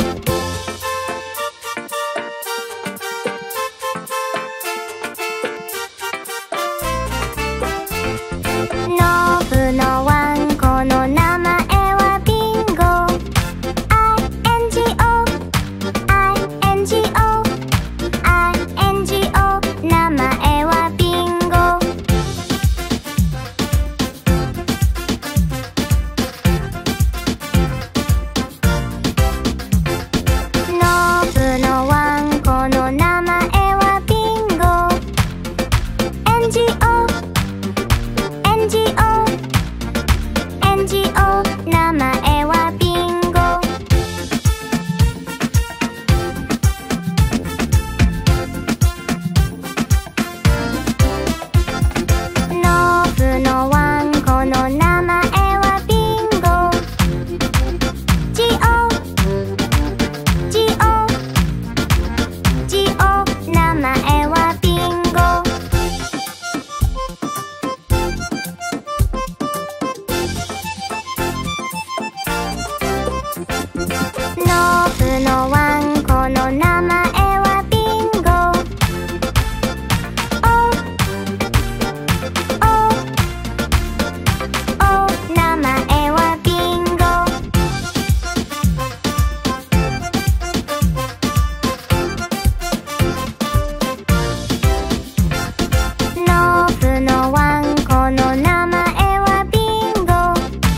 ノブのワンコの名前はビンゴ アイエヌジーオー アイエヌジーオー アイエヌジーオー 名前はビンゴノブのワンコの名前はビンゴ エヌジーオー エヌジーオー エヌジーオー 名前はビンゴノブのワンコの名前はビンゴ ジオジオジオ 名前はビンゴノブのワンコの名前はビンゴおおお名前はビンゴノブのワンコの名前はビンゴ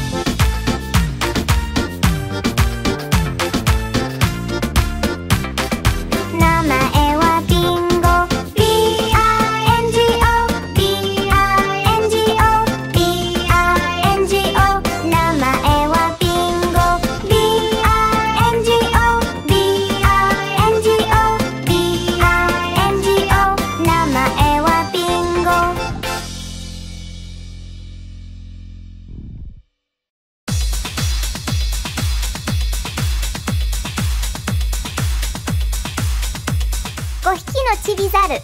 名前はビンゴ ビーアイエヌジーオー ビーアイエヌジーオー ビーアイエヌジーオー 名前はビンゴ ビーアイエヌジーオー ビーアイエヌジーオー ビーアイエヌジーオー 名前はビンゴごひきのちびざる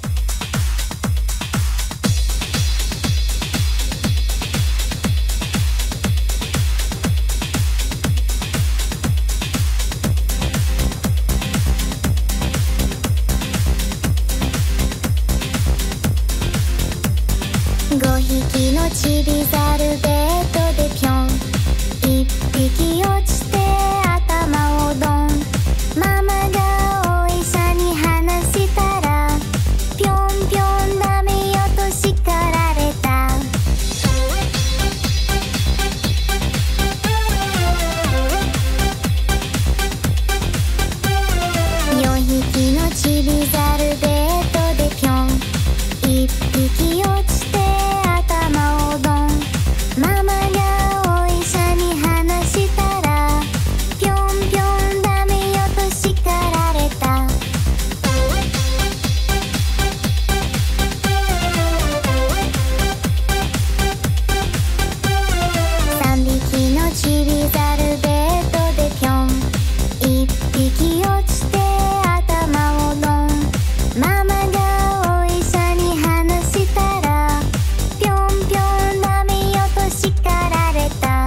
ごひきのちびざるベッドでぴょんいっぴき落ちて頭をドンママがお医者に話したらぴょんぴょんダメよと叱られビザルベッドでぴょん一匹落ちて頭をドンママがお医者に話したらぴょんぴょんダメよと叱られた三匹のちびザルベッドでぴょん一匹落ちて頭をドンママがお医者に話したらぴょんぴょんダメよと叱られた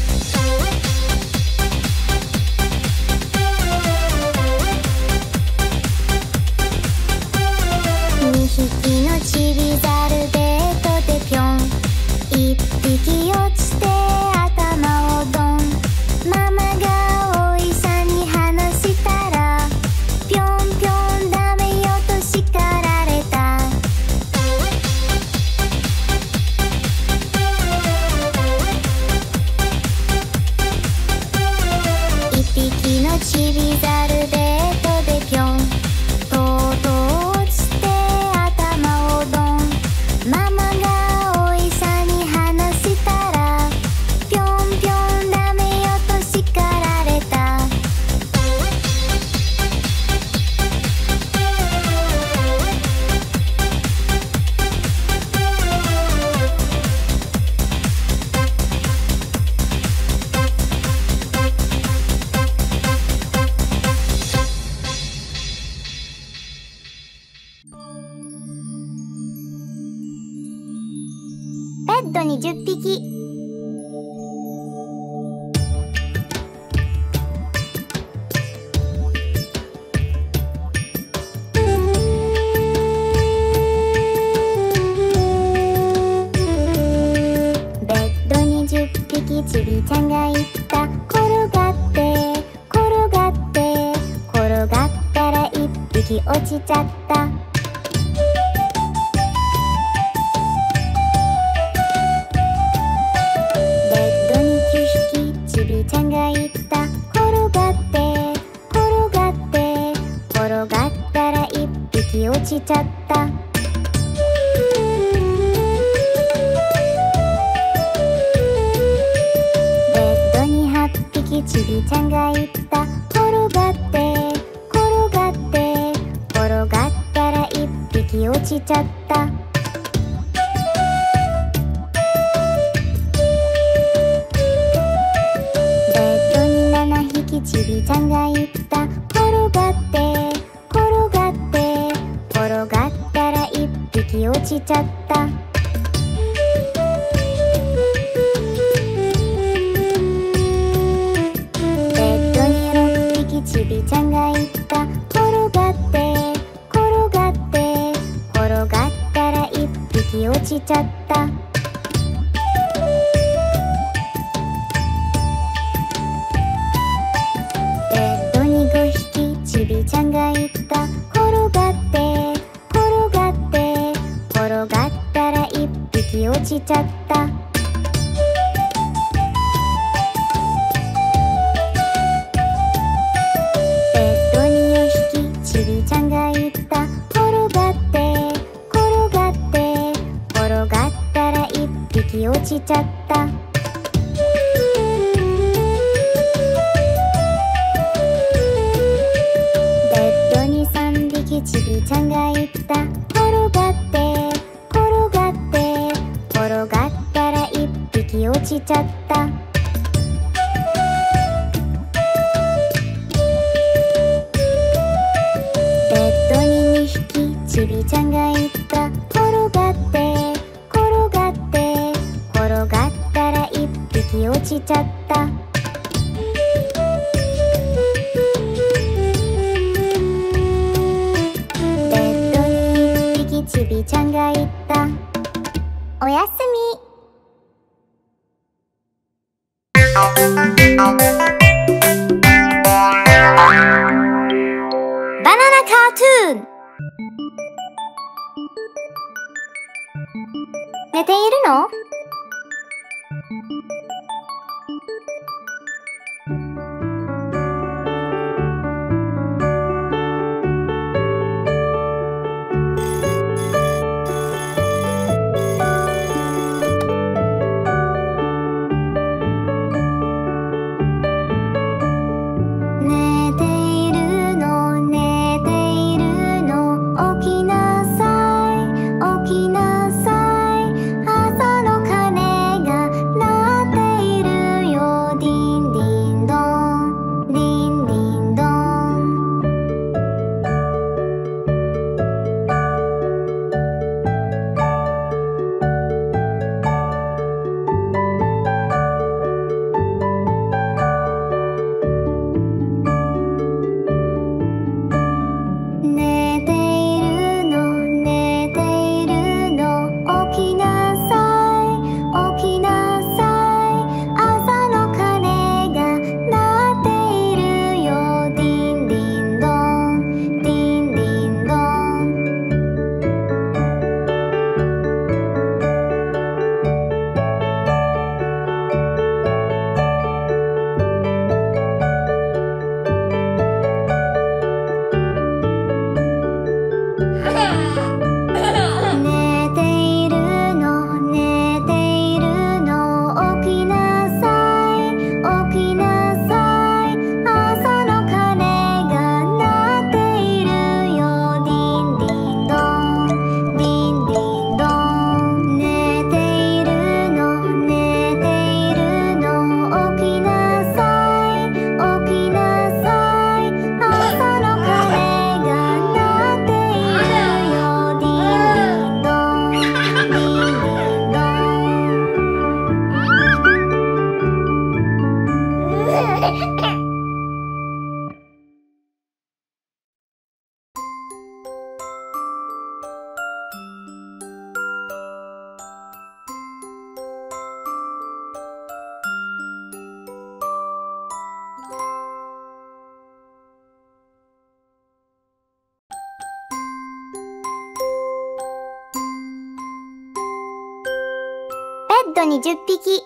二匹のちびザルベッドでぴょん一匹落ちて頭をドンママがお医者に話したらぴょんぴょんダメよと叱られた一匹のちびザルベッドでぴょんとうとう落ちて頭をドンママがお医者に話したらぴょんぴょんダメよと叱られたベッドにじゅっぴきベッドにじゅっぴきちびちゃんがいった転がって転がって転がったらいっぴき落ちちゃったベッドにきゅうひきちびちゃんがいった転がって転がって転がったらいっぴき落ちちゃったベッドにはっぴきちびちゃんがいった転がって転がって転がったらいっぴき落ちちゃったベッドにななひきちびちゃんがいった転がって転がって転がったらいっぴき落ちちゃったベッドにろっぴきちびちゃんがいった転がって転がって転がったらいっぴき落ちちゃったベッドにごひきちびちゃんがいった転がって転がって転がったらいっぴき落ちちゃったベッドによんひきちびちゃんがいった転がって転がって転がったらいっぴき落ちちゃったベッドにさんびきちびちゃんがいった転がって転がって転がったらいっぴき落ちちゃったベッドににひきちびちゃんがいった転がって転がって転がったらいっぴき落ちちゃったベッドにいっぴきちびちゃんがいったおやすみバナナカートゥーン寝ているの？ ドにじゅっぴき。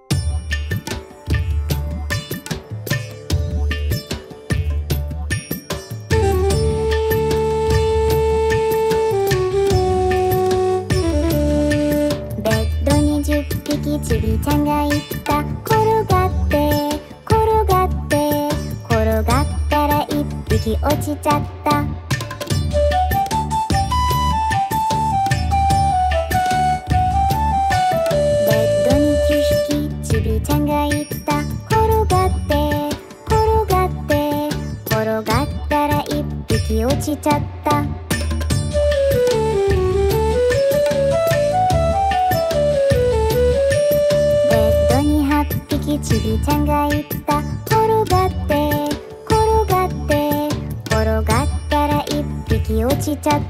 ベッドにじゅっぴきちびちゃんがいった。転がって転がって転がったらいっぴき落ちちゃった。ちびちゃんが言った。転がって転がって転がったらいっぴき落ちちゃった。ベッドにはっぴきちびちゃんが言った。転がって転がって転がったらいっぴき落ちちゃった。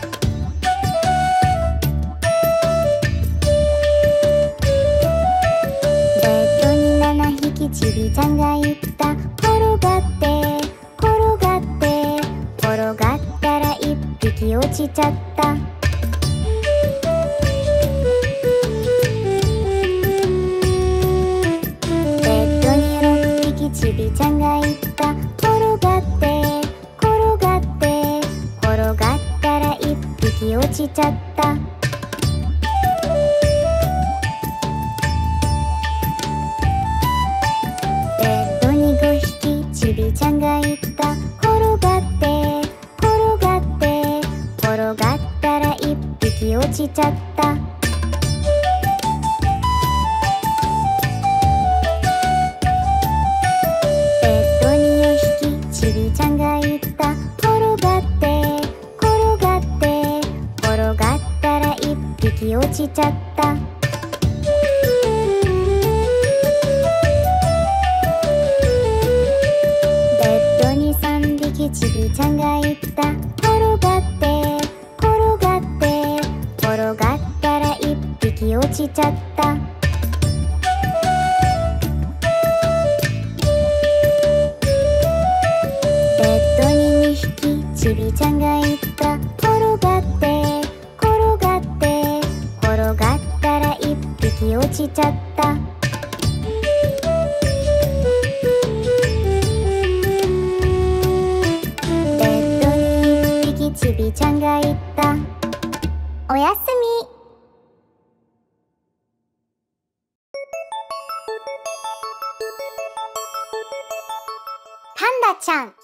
ちびちゃんが言った。転がって転がって転がったらいっぴき落ちちゃった。ベッドにろっぴきちびちゃんが言った。転がって転がって転がったらいっぴき落ちちゃった。ちびちゃんが言った。転がって転がって転がったらいっぴき落ちちゃった。ベッドによんひきちびちゃんが言った。転がって転がって転がったらいっぴき落ちちゃった。ちびちゃんが言った。転がって転がって転がったらいっぴき落ちちゃった。ベッドににひきちびちゃんが言った。転がって転がって転がったらいっぴき落ちちゃった。ちびちゃんが言った。おやすみ。パンダちゃん。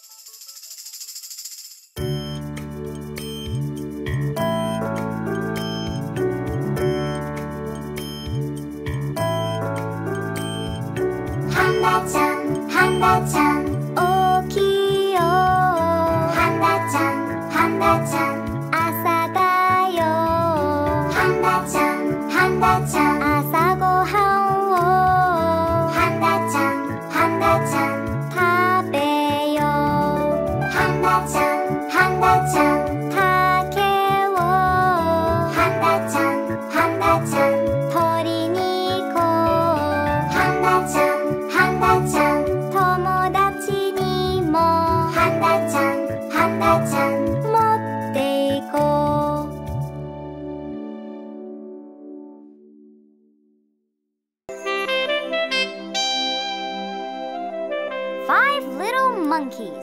パンダちゃんパンダちゃん大きいよ。パンダちゃんパンダちゃん朝だよ。パンダちゃんパンダちゃん朝ごはんを。パンダちゃんパンダちゃん食べよう。パンダちゃんパンダちゃん竹を。パンダちゃんパンダちゃん取りに行こう。パンダちゃんパンダちゃん友達にも。パンダちゃんパンダちゃん持っていこう。Five little monkeys.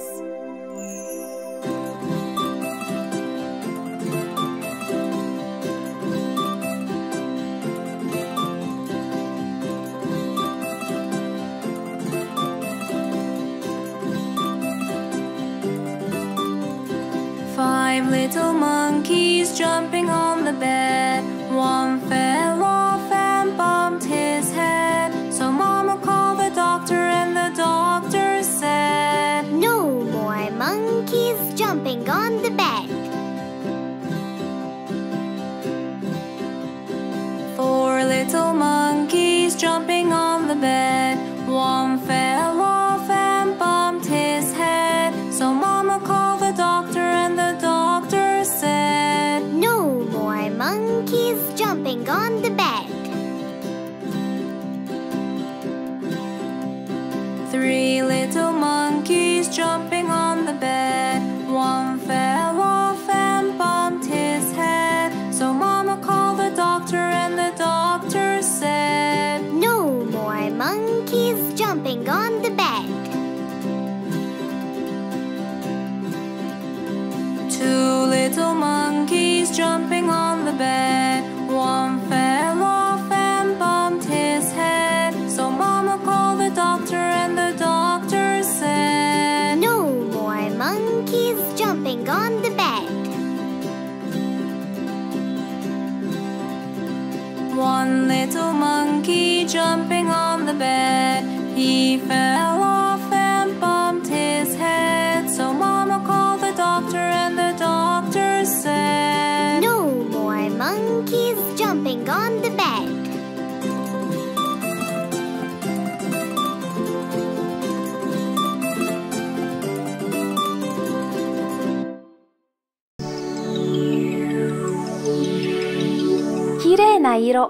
Five little monkeys jumping on the bed. One fell off and bumped his head. So Mama called the doctor and the doctor said, No more monkeys jumping on the bed. Four little monkeys jumping on the bed. One fell off and bumped his head. So Mama called the doctor and the doctor said, No more monkeys jumping on the bed. Three little monkeys jumping on the bed. One fell off and bumped his head. So Mama called the doctor and the doctor little monkeys jumping on the bed. One fell off and bumped his head. So Mama called the doctor and the doctor said, "No more monkeys jumping on the bed." One little monkey jumping on the bed. He fell off and bumped his head. So Mama called the doctor and the doctor said, "No more monkeys jumping on the bed." Kirei na iro.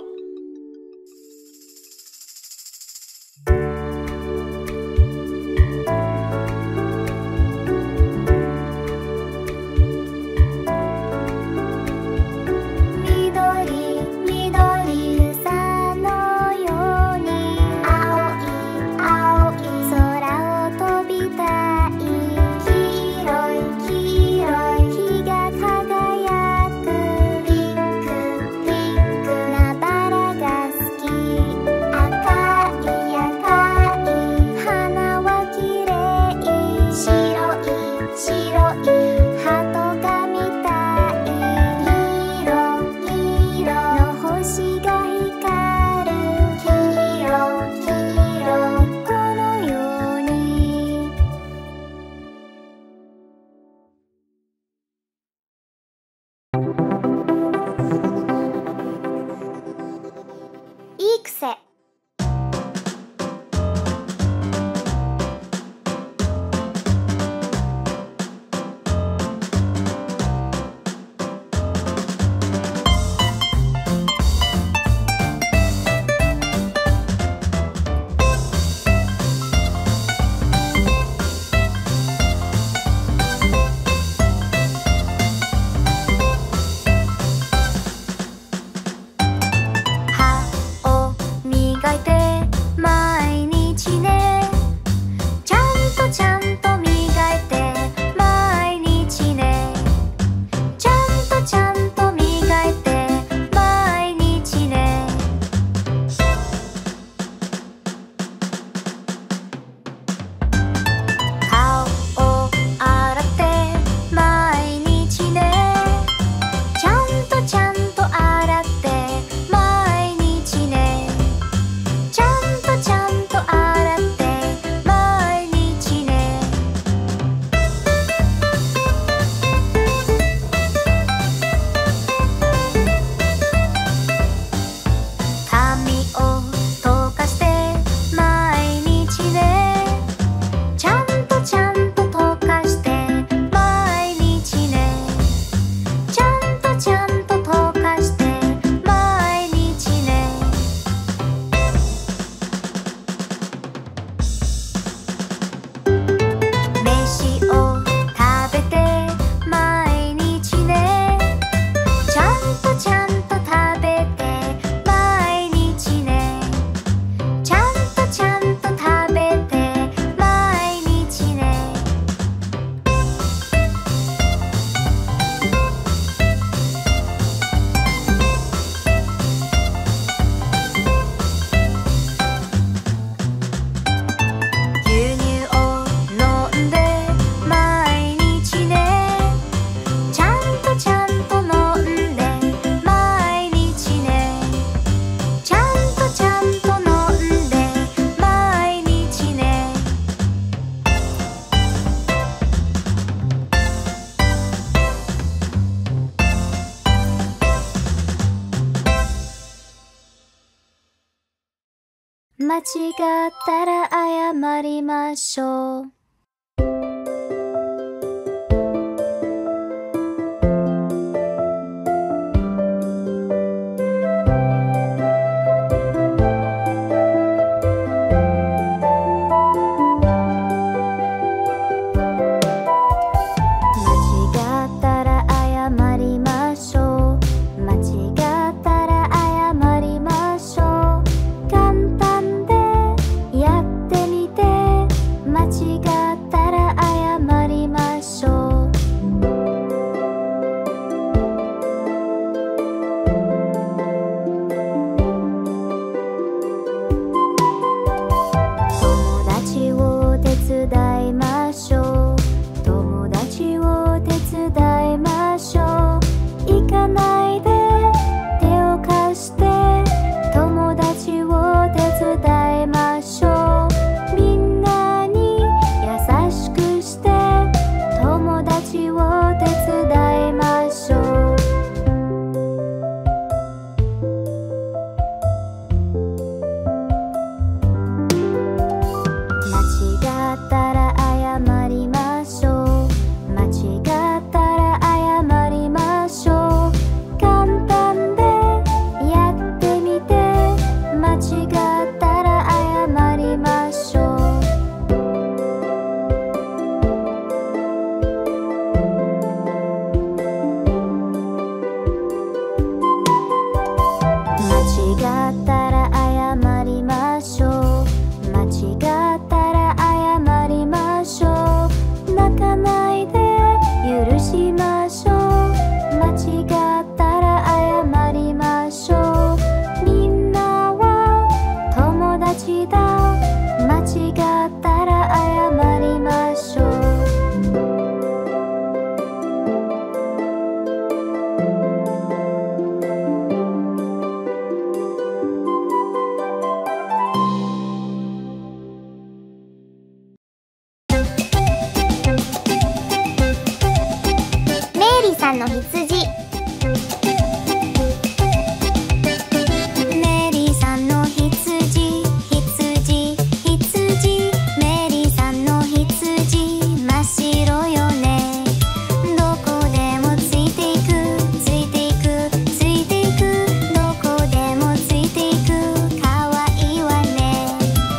間違ったら謝りましょう。間違ちを手伝いましょう。間違ったら謝りましょう。間違ったら謝りましょう。簡単でやってみて、間違ったら謝りましょう。間違ったら謝りましょう。間違ったら謝りましょう。泣かないで許しましょう。間違ったら謝りましょう。みんなは友達だ。間違ったら謝りましょう。 メイリーさんの羊。 メリーさんの羊、羊、羊。メリーさんの羊、真っ白よね。どこでもついていく、ついていく、ついていく。どこでもついていく、かわいいわね。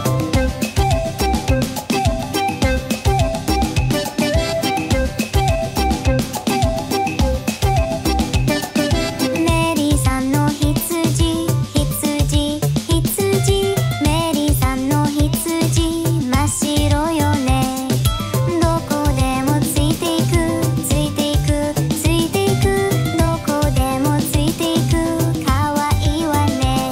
メリーさんの羊、羊、羊。メリーさんの羊、真っ白よね。どこでもついていく、ついていく、ついていく。どこでもついていく、かわいいわね。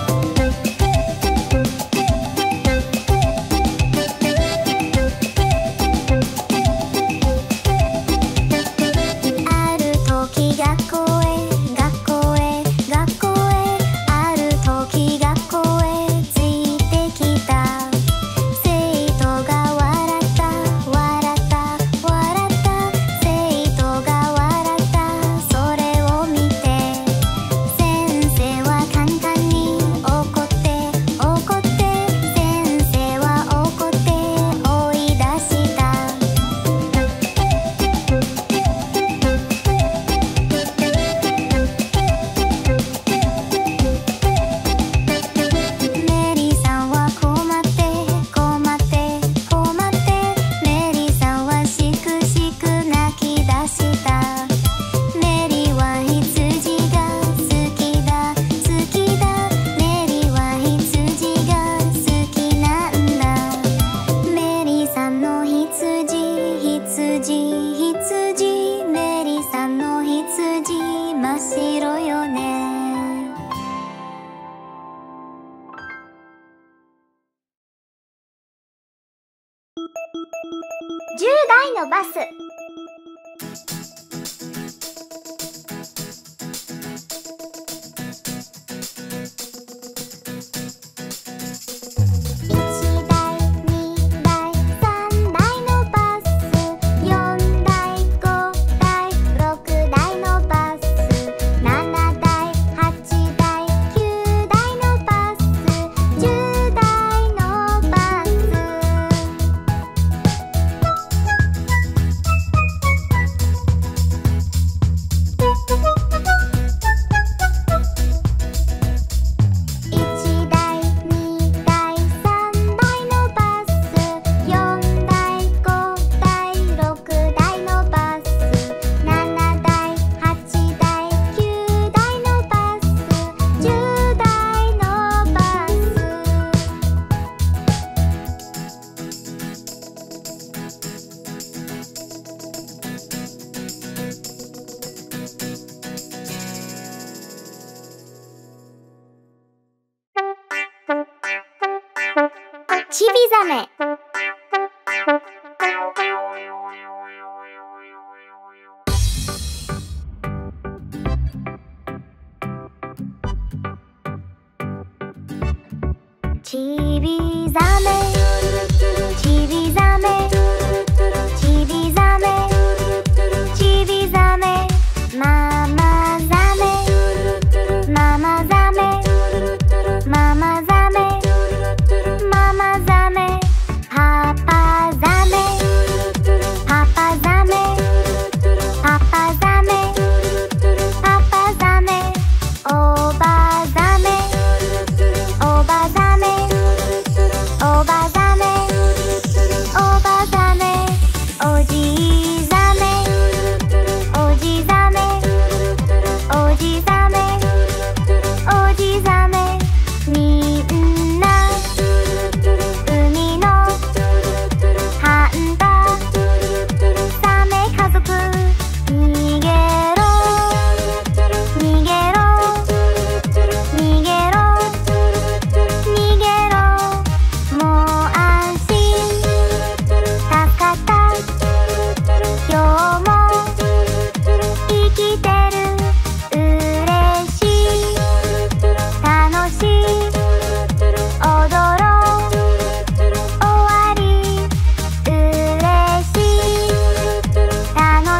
ある時学校へ、学校へ、学校へ。ある時学校へついてきた。生徒が笑った、笑った、笑った。生徒が笑った、それを見て。先生はカンカンに怒って、怒って。先生は怒って追い出した。メリーさんは困って困って困って。メリーさんはしくしく泣き出した。メリーは羊が好きだ好きだ。メリーは羊が好きなんだ。メリーさんの羊、羊、羊。メリーさんの羊、真っ白よね。 じゅうだいのバス。いちだい、にだい、さんだいのバス。よんだい、ごだい、ろくだいのバス。ななだい、はちだい、きゅうだいのバス。じゅうだいのバス。ちびざめ。ちびざめ、ちびざめ、ちびざめ。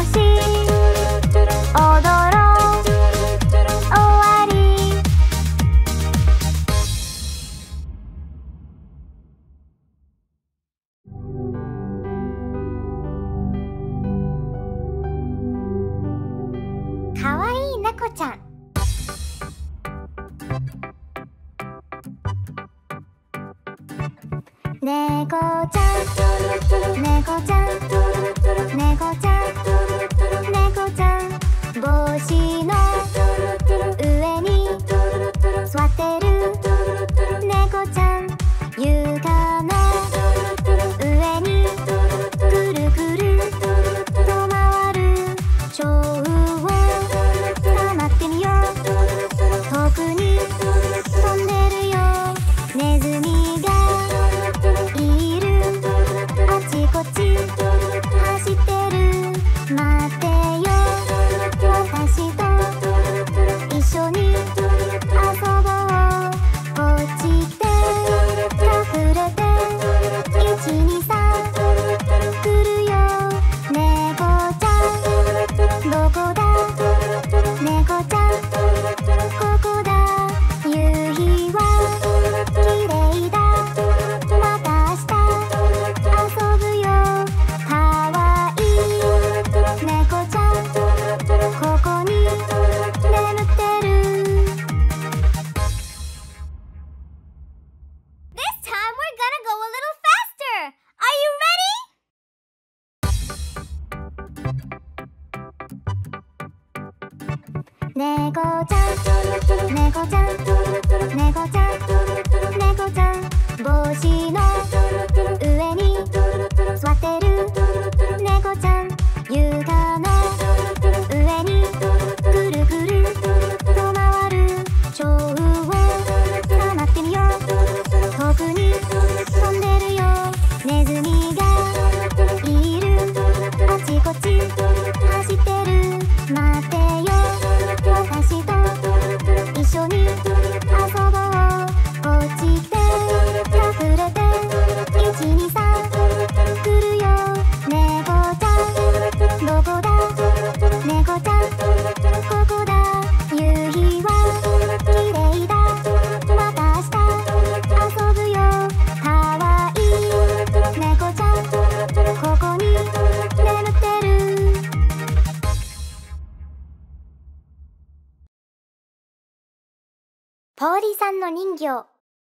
ポーリーさんの人形。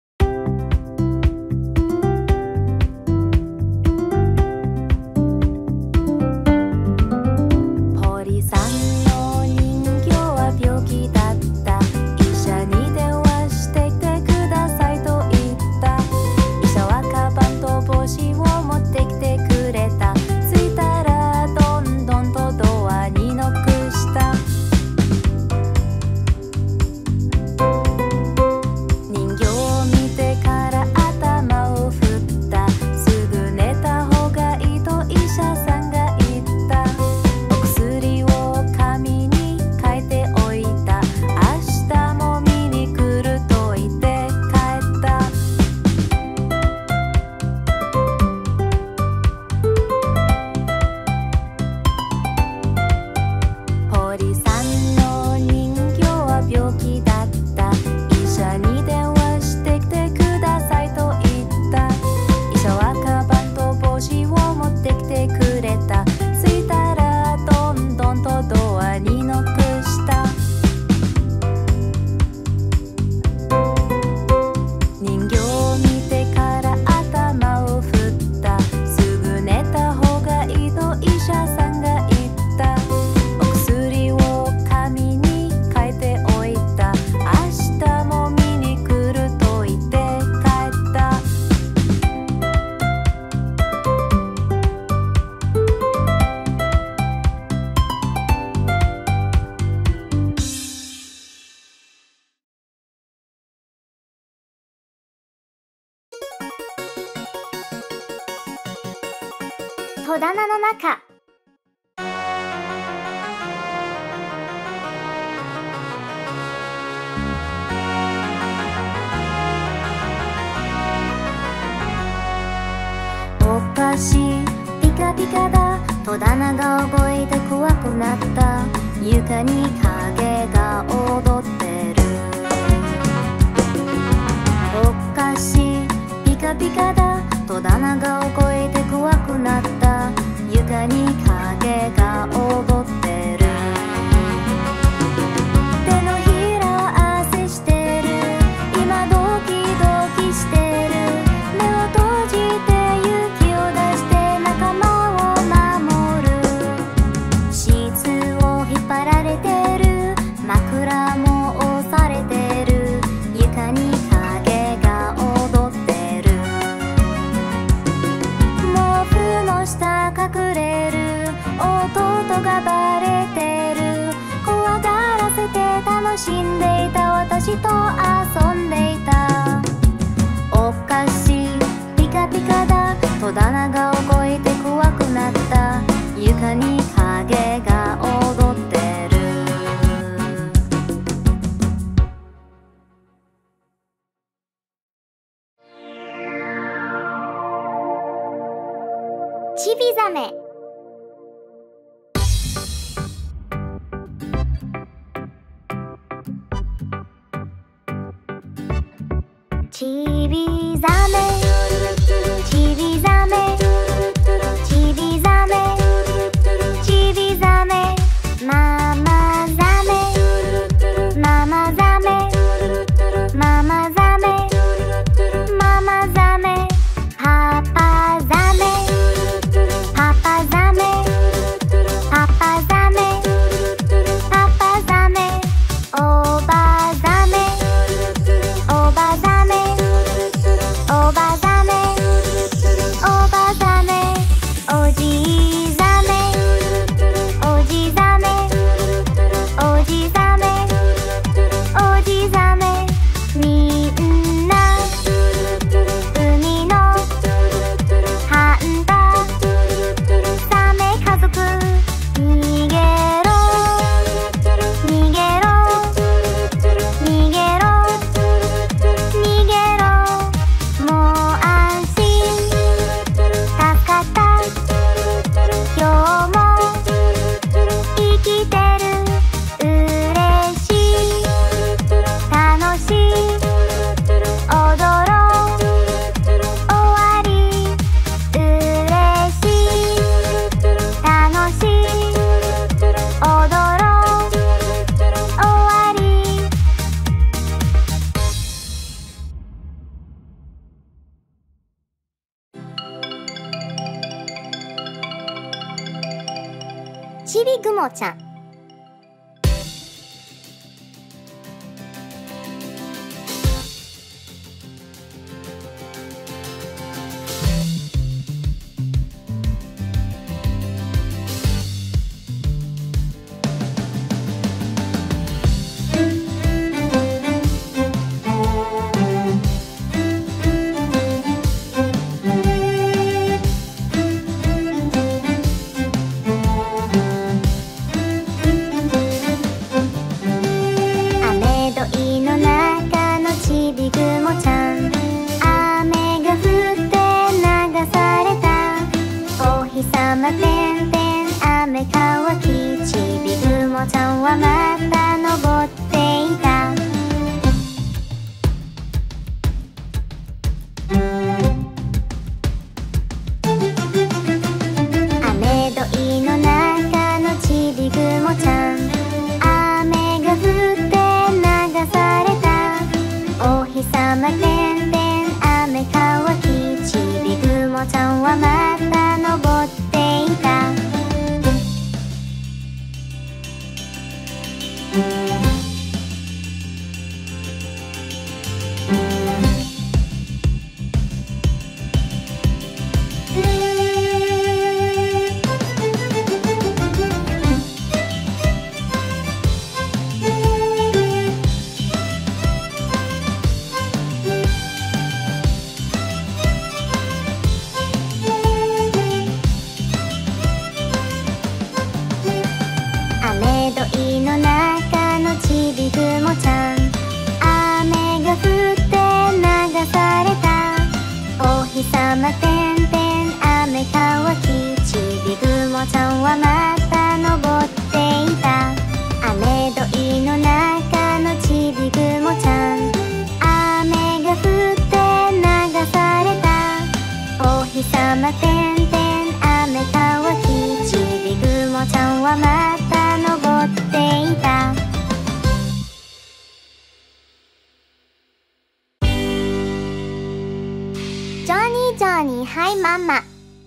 ポーリーさんの人形は病気だった。医者に電話してきてくださいと言った。医者はカバンと帽子を持ってきてくれた。着いたらどんどんとドアにノックした。 戸棚の中。 お菓子ピカピカだ。 戸棚が動いて怖くなった。床に影が踊ってる。お菓子ピカピカだ。戸棚が動いて怖くなった。床に影が踊ってる。手のひら汗してる。今ドキドキしてる。目を閉じて勇気を出して仲間を守る。シーツを引っ張られてる。枕も押されてる。床に影が踊ってる。毛布の下隠れる。弟がバレてる。怖がらせて楽しんでいた。私と遊んでいた。お菓子ピカピカだ。戸棚が動いて怖くなった。床に影が踊ってる。 ちびざめ。ちびざめ、ちびざめ、ちびざめ、ちびざめ、ママざめ、ママざめ、ママざめ、ママざめ、パパざめ、パパざめ、パパざめ、パパざめ、おばざめ、おばざめ、おばざめ、おばざめ、おじざめ、おじざめ、おじざめ、おじざめ、みんな海のハンタザメ家族。逃げろ逃げろ逃げろ逃げろ。もう安心助かった。今日も生きてる。嬉しい楽しい踊ろう終わり。嬉しい楽しい踊ろう終わり。ちびぐもちゃん。雨どいの中のちびぐもちゃん。雨が降って流された。お日さまてんてん雨乾き。ちびぐもちゃんはまた登っていた。雨どいの中のちびぐもちゃん。雨が降って流された。お日さまてんてん雨乾き。ちびぐもちゃんはまた登っていた。雨どいの中のちびぐもちゃん。雨が降って流された。お日さまてんてん雨乾き。ちびぐも雲ちゃんはまた登っていた。雨どいの中のちびくもちゃん、雨が降って流された。お日さまてんてん雨乾き、ちびくもちゃんはまた登っていた。ジョニージョニーはいママ。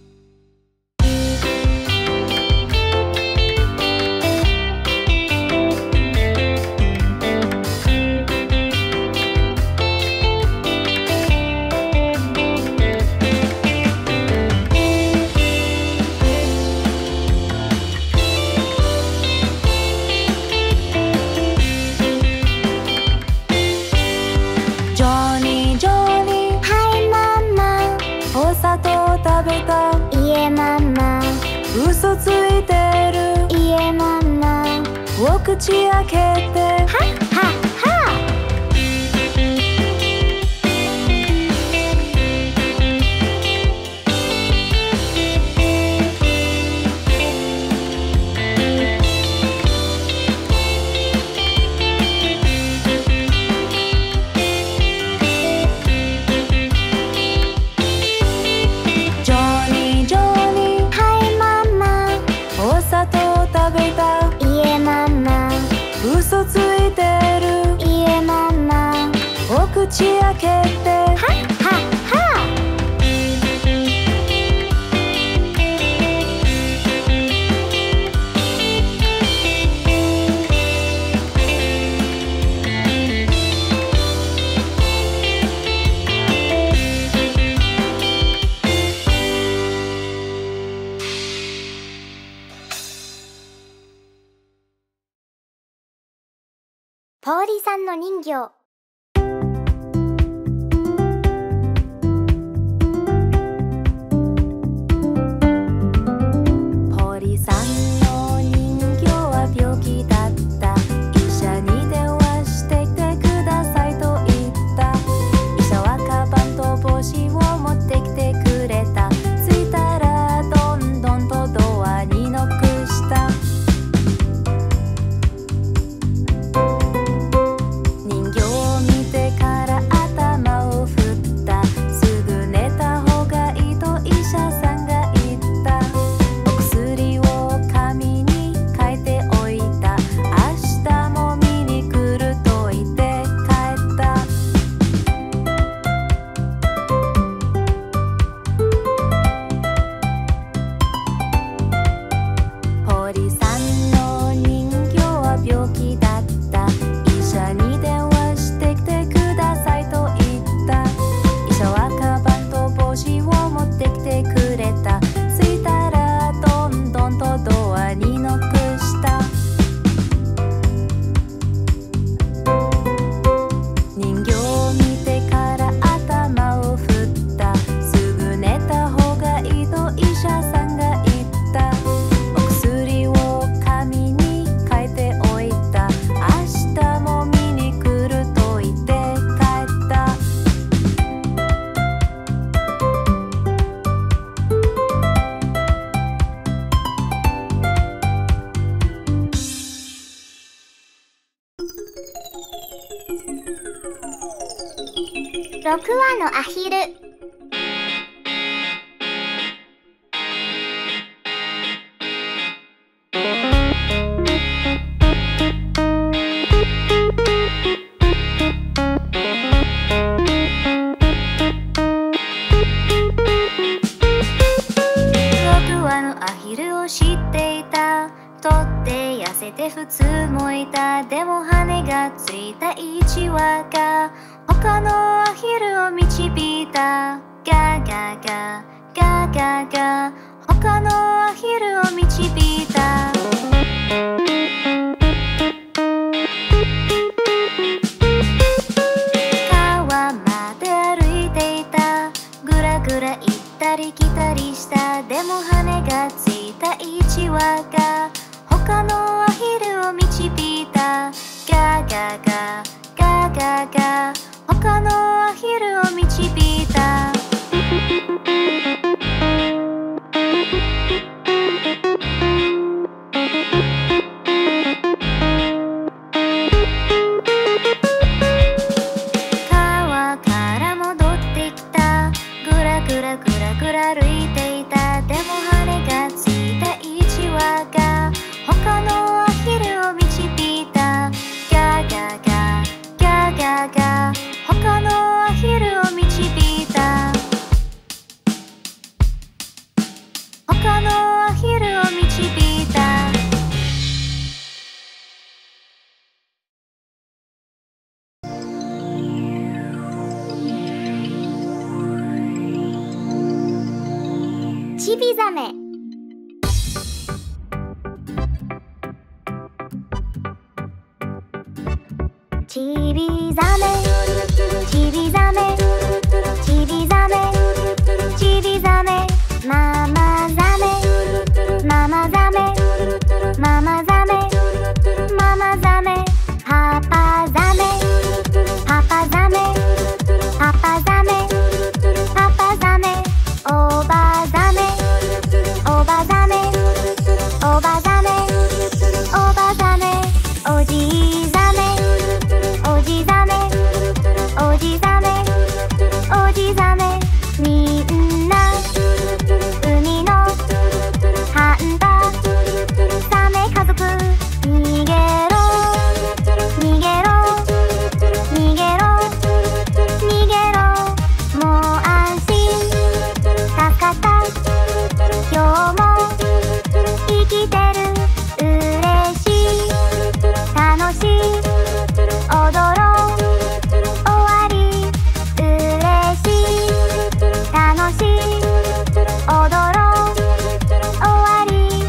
嘘ついてるいえママ。 お口開けてはっはっは。 ジョニージョニーはいママ。 お砂糖食べたいえママ。 嘘ついてるいえママ。 お口開けてはっはっは。ポーリーさんの人形。 ポーリーさんの人形は病気だった。医者に電話してきてくださいと言った。医者はカバンと帽子を持ってきてくれた。着いたらどんどんとドアにノックした。人形を見てから頭を振った。すぐ寝た方がいいと医者さんが言った。お薬を紙に書いておいた。明日も見に来ると言って帰った。ポーリーさんの人形は病気だった。医者に電話してきてくださいと言った。医者はカバンと帽子を持ってきてくれた。着いたらどんどんとドアにノックした。人形を見てから頭を振った。すぐ寝た方がいいと医者さんが言った。お薬を紙に書いておいた。明日も見に来ると言って帰った。 ろくわのアヒル。 ろくわのアヒルを知っていた。とって痩せて普通もいた。でも羽がついたいちわが他のアヒルを導いた。ガガガガガガ他のアヒルを導いた。川まで歩いていた。ぐらぐら行ったり来たりした。でも羽がついたいちわが他のアヒルを導いた。ガガガガガガ他のアヒルを導いた。 ビザメ。ちびザメ、ちびザメ、ちびザメ、ちびザメ、ママザメ、ママザメ、ママザメ、ママザメ、パパザメ、パパザメ、パパザメ、パパザメ、おばザメ、おばザメ、おばザメ、おばザメ、おじザメ、おじザメ、おじザメ、おじザメ、みんな海のハンターザメ家族、逃げろ逃げろ逃げろ逃げろ、もう安心助かった、今日も生きてる、嬉しい楽しい踊ろう終わり、嬉しい楽しい踊ろう終わり。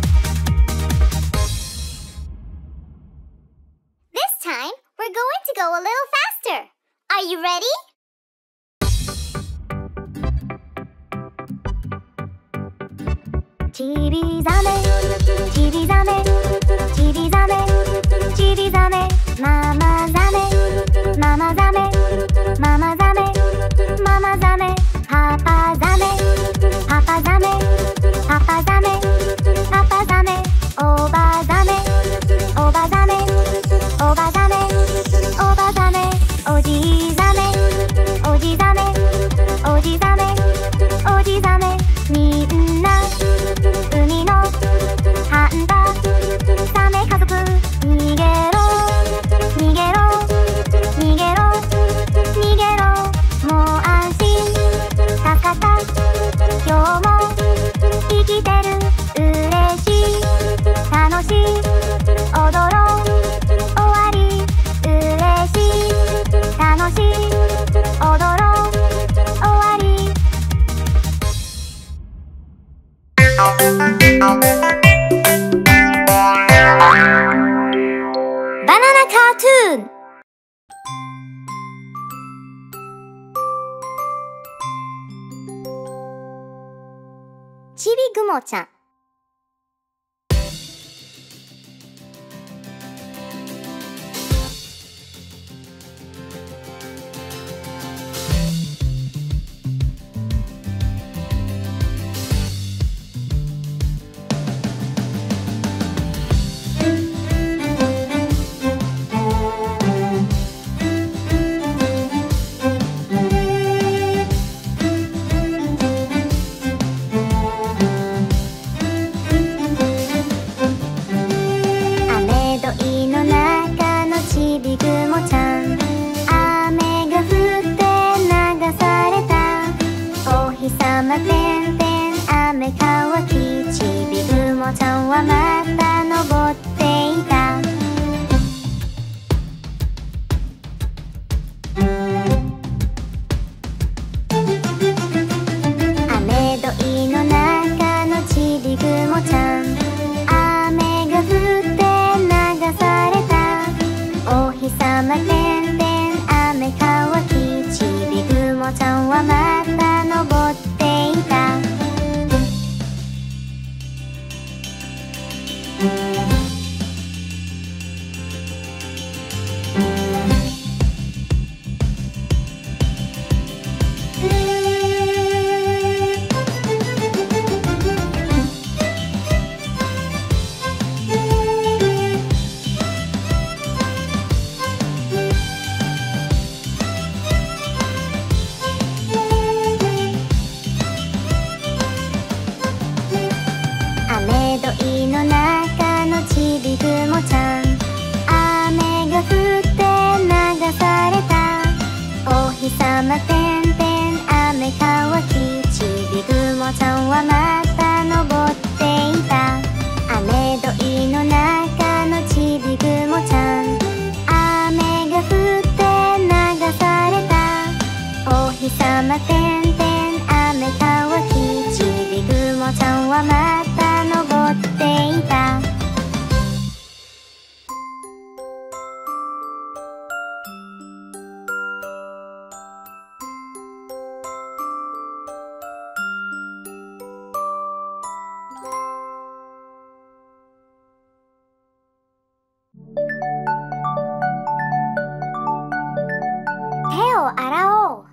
This time, we're going to go a little faster. Are you ready? ちびザメ、ちびザメ、ちびザメ、ちびザメ、ママザメ、ママザメ、ママザメ、ママザメ、パパザメ、パパザメ、パパザメ、パパザメ、おばザメ、おばザメ、おばザメ、おばザメ、おじザメ、おじザメ、おじザメ、おじザメ、みんな海のハンターザメ家族、逃げろ逃げろ逃げろ逃げろ、もう安心助かった、今日も生きてる、嬉しい楽しい踊ろう終わり、嬉しい楽しい踊ろう終わり。バナナカートゥーン。ちびぐもちゃん。 日様てんてん雨乾きちびぐもちゃんは洗おう。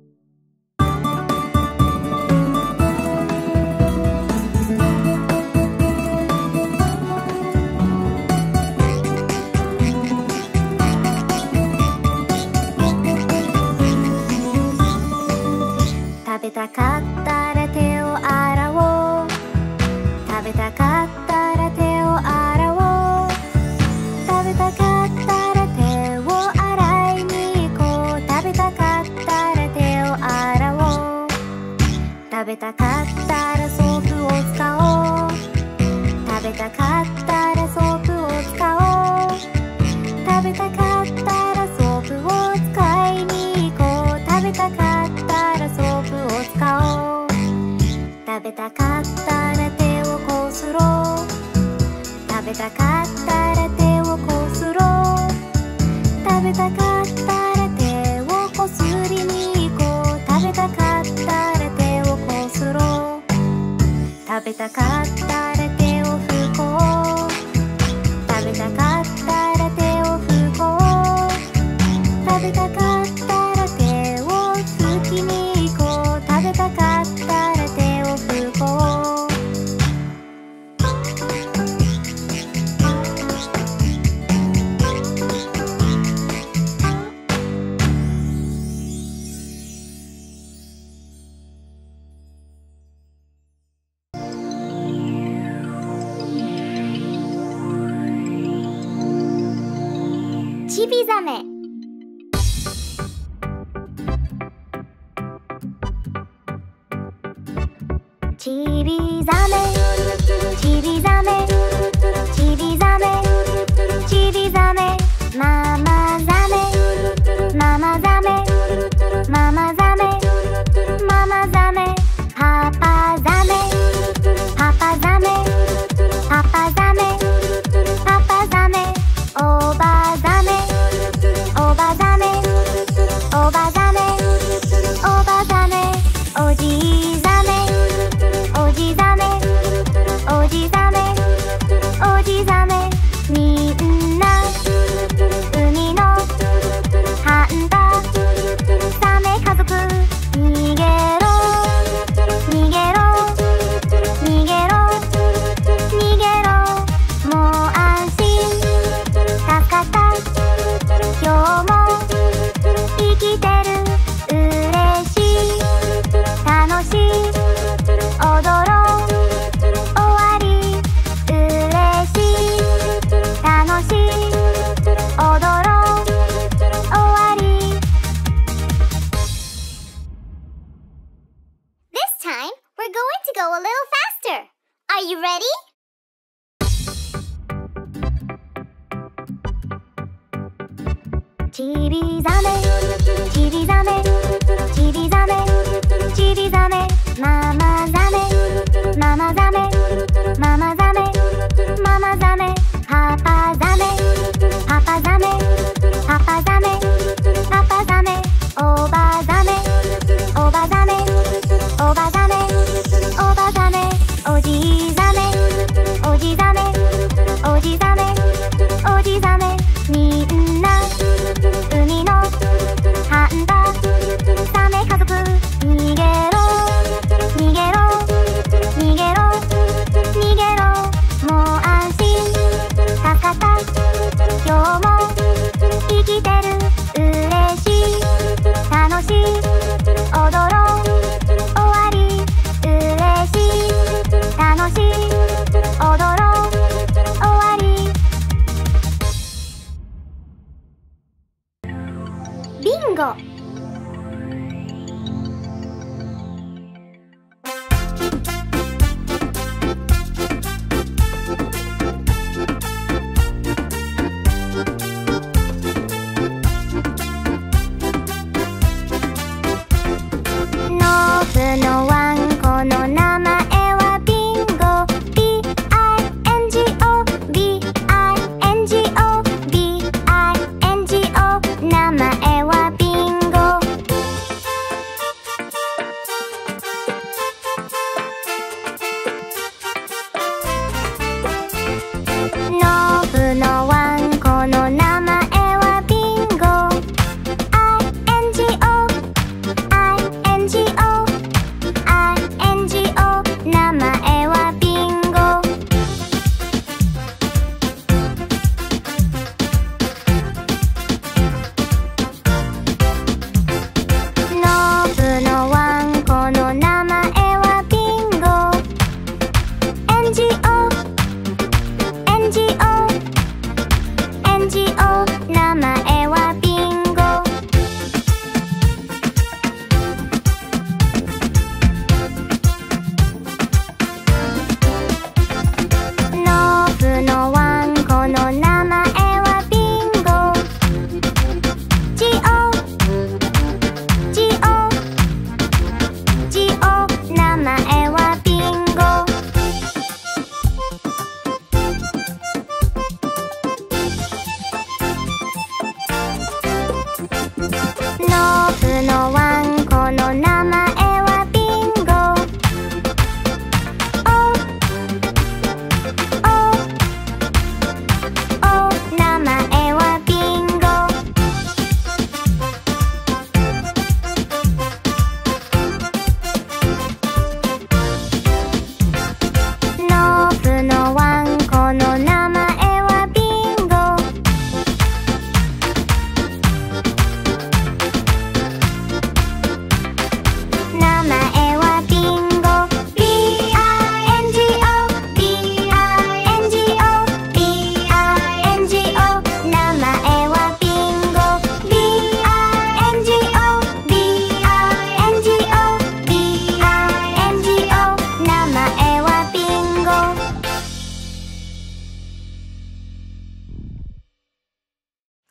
食べたかったら手を洗おう。食べたかったら手を洗おう。食べたかったら手を洗いに行こう。食べたかったら手を洗おう。食べたかったらソープを使おう。食べたかったらソープを使おう。食べたかったらソープを使いに行こう。食べたかったらソープを使おう。食べたかったら手をこすろう。食べたかったら手をこすろう。食べたかったら手をこすりに行こう。食べたかったら手をこすろう。食べたかったら手を拭こう。食べたかったら手を拭こう。食べたかったら手を拭きに行こう。食べたかったら手を拭こう。 ちびざめ。ちびざめ、ちびざめ、ちびざめ、ちびざめ、ママざめ、ママざめ、ママざめ、ママざめ、パパざめ、パパざめ、パパざめ、パパざめ、おばざめ、おばざめ、おばざめ、おばざめ、おじざめ、おじざめ、おじざめ、おじざめ、みんな海のハンタサメ家族、逃げろ逃げろ逃げろ逃げろ、もう安心助かった、今日も生きてる、嬉しい楽しい踊ろう終わり、嬉しい楽しい踊ろう終わり。 This time, we're going to go a little faster. Are you ready? ちびざめ、ちびざめ、ちびざめ、ちびざめ、ママざめ、ママざめ、ママざめ、ママざめ、パパざめ、パパざめ、パパざめ、パパざめ、おばざめ、おばざめ、おばざめ、おばざめ、おじざめ、おじざめ、おじざめ、おじざめ、みんな海のハンタサメ家族、逃げろ逃げろ逃げろ逃げろ、もう安心助かった、今日も生きてる、嬉しい楽しい踊ろう終わり、嬉しい楽しい踊ろう終わり。ビンゴ。ノブのワンコの名前はビンゴ、 ビーアイエンジーオー ビーアイエンジーオー ビーアイエンジーオー、名前はビンゴ。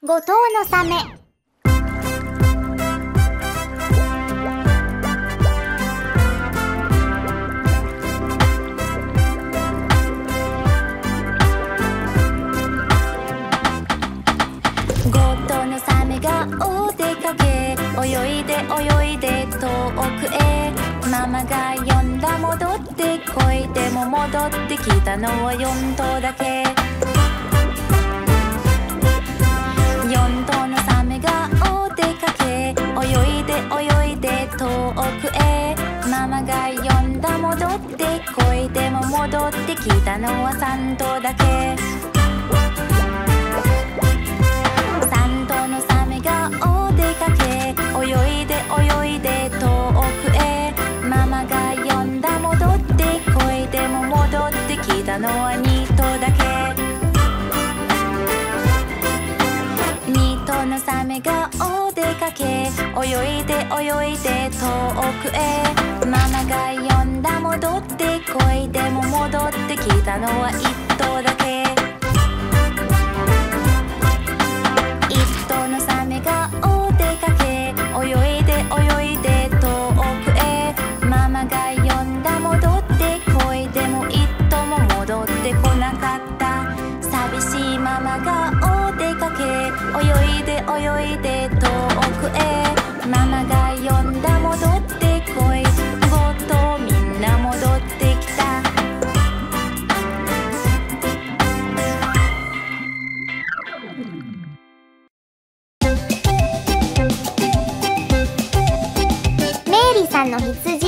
五頭のサメ。 ゴッドのサメがお出かけ、泳いで泳いで遠くへ。ママが呼んだ戻ってこい、でも戻ってきたのはよん頭だけ。よん頭のサメがお出かけ、泳いで泳いで遠くへ。ママが呼んだ戻ってこい、でも戻ってきたのはさん頭だけ。さん頭のサメがお出かけ、泳いで泳いで遠くへ。ママが呼んだ戻ってこい、でも戻ってきたのはに頭だけ。に頭のサメがお出かけ、泳いで泳いで遠くへ。ママが呼んだ戻ってこい、でも戻ってきたのはいっ頭だけ。いっ頭のサメがお出かけ、泳いで泳いで遠くへ。ママが呼んだ戻ってこい、でもいっ頭も戻ってこなかった。寂しいママがお出かけ、泳いで泳いで遠くへ。ママが呼んだ戻ってこい、ご頭みんな戻ってきた。 メイリーさんの羊。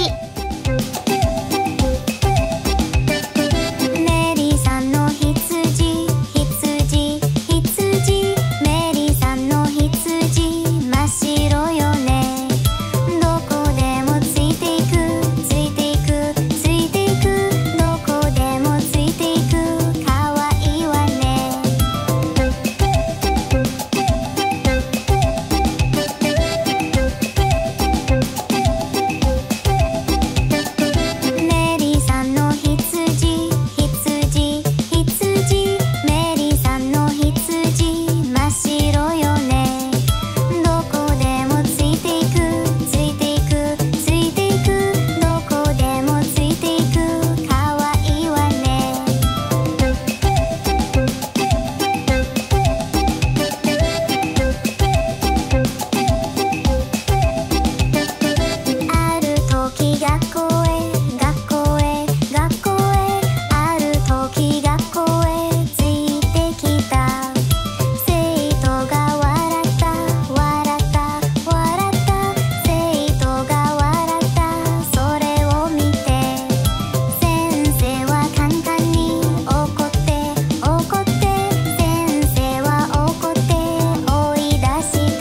メリーさんの羊、羊、羊。メリーさんの羊、真っ白よね。どこでもついていく、ついていく、ついていく。どこでもついていく、かわいいわね。メリーさんの羊、羊、羊。メリーさんの羊、真っ白よね。どこでもついていく、ついていく、ついていく。どこでもついていく、かわいいわね。ある時学校へ、学校へ、学校へ。ある時学校へついてきた。生徒が笑った、笑った、笑った。生徒が笑った、それを見て。先生はカンカンに怒って、怒って。先生は怒って追い出した。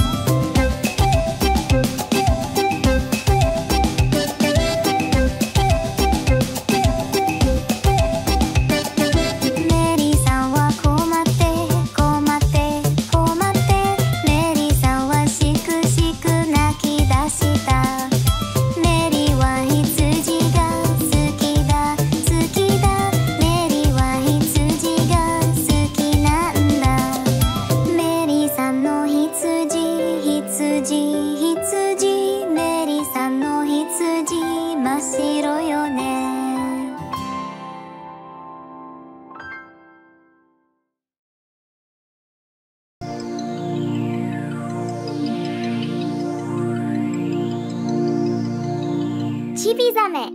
メリーさんは困って困って困って。メリーさんはしくしく泣き出した。メリーは羊が好きだ好きだ。メリーは羊が好きなんだ。メリーさんの羊、羊、羊。メリーさんの羊、真っ白よね。 チビザメ。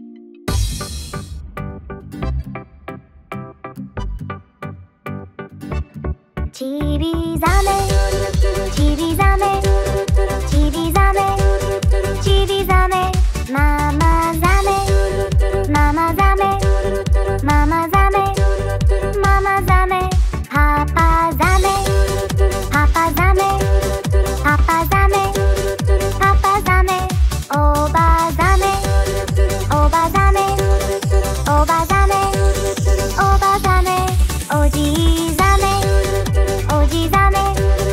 チビザメ、チビザメ、チビザメ、チビザメ。ママザメ、ママザメ、ママザメ、ママザメ。パパザメ、パパザメ、パパザメ、パパザメ。おばザメ、おばザメ、おばザメ、おばザメ。おじザメ、おじザメ、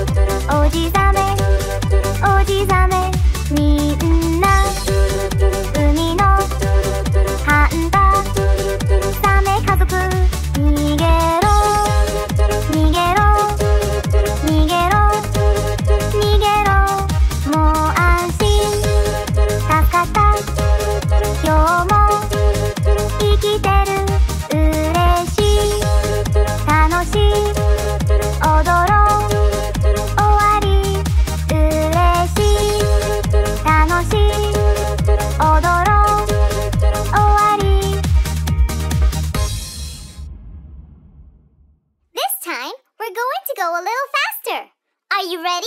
踊ろう終わり嬉しい楽しい踊ろう終わり This time, we're going to go a little faster. Are you ready?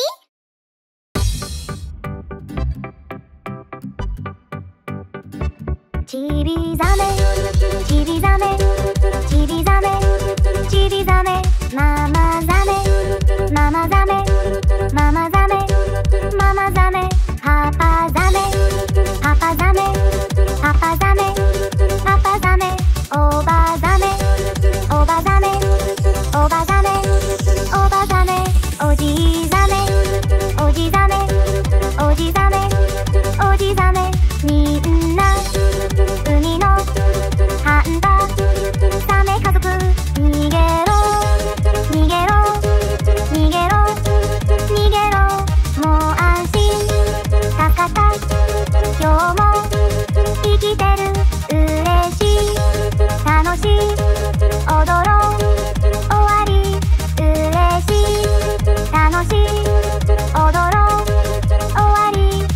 Chibi zame, chibi zame, chibi zame, chibi zame, mama zame, mama zame, mama zame, mama zame, papa zame, papa zame, papa zame, papa zame, oba zame, oba zame, oba zame, oba zame, oji zame, oji zame, oji zame, oji zame, みんな海の半端サメ家族逃げろ逃げろ逃げろ逃げろもう安心たかた今日も生きてる嬉しい楽しい踊ろう終わり嬉しい楽しい踊ろう終わり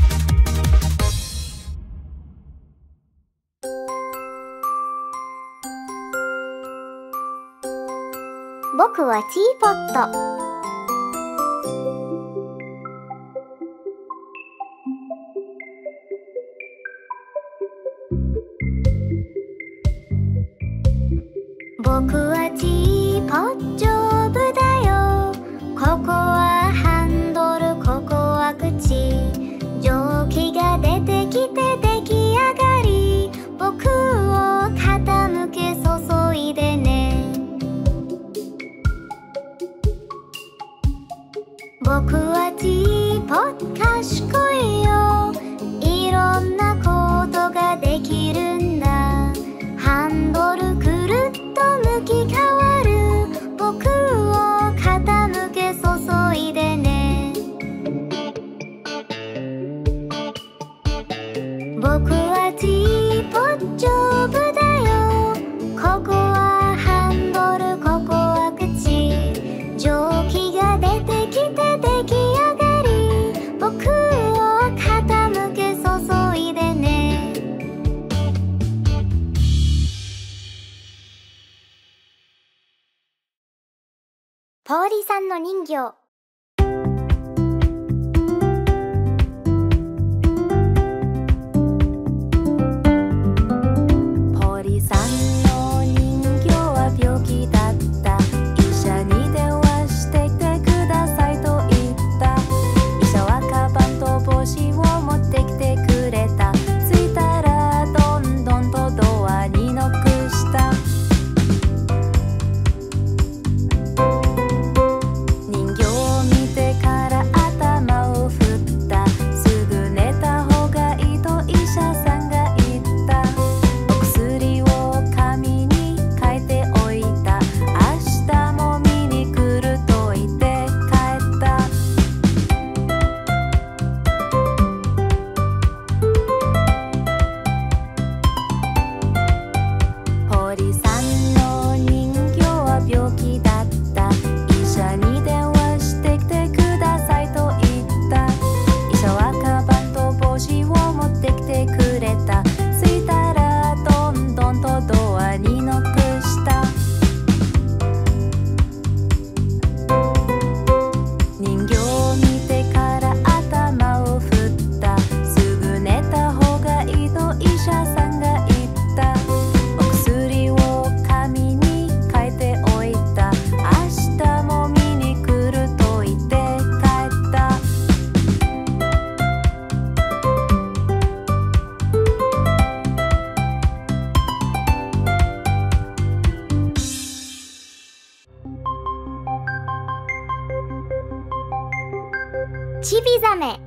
僕はティーポット僕はティーポット丈夫だよここはハンドルここは口蒸気が出てきて出来上がり僕を傾け注いでね僕はティーポット賢いよいろんなことができるんだハンドルくるっと向き変わる僕を傾け注いでね僕はティーポット丈夫だよここはハンドルここは口蒸気が出てきて出来上がり僕を傾け注いでねポーリさんの人形ポーリさんの人形は病気だった医者に電話してきてくださいと言った医者はカバンと帽子を持ってきてくれた着いたらどんどんとドアにノックした人形を見てから頭を振ったすぐ寝た方がいいと医者さんが言ったお薬を紙に書いておいた明日も見に来ると言って帰ったポーリさんの人形は病気だった医者に電話してきてくださいと言った医者はカバンと帽子を持ってきてくれた着いたらどんどんとドアにノックした人形を見てから頭を振ったすぐ寝た方がいいと医者さんが言ったお薬を紙に書いておいた明日も見に来ると言って帰ったチビザメ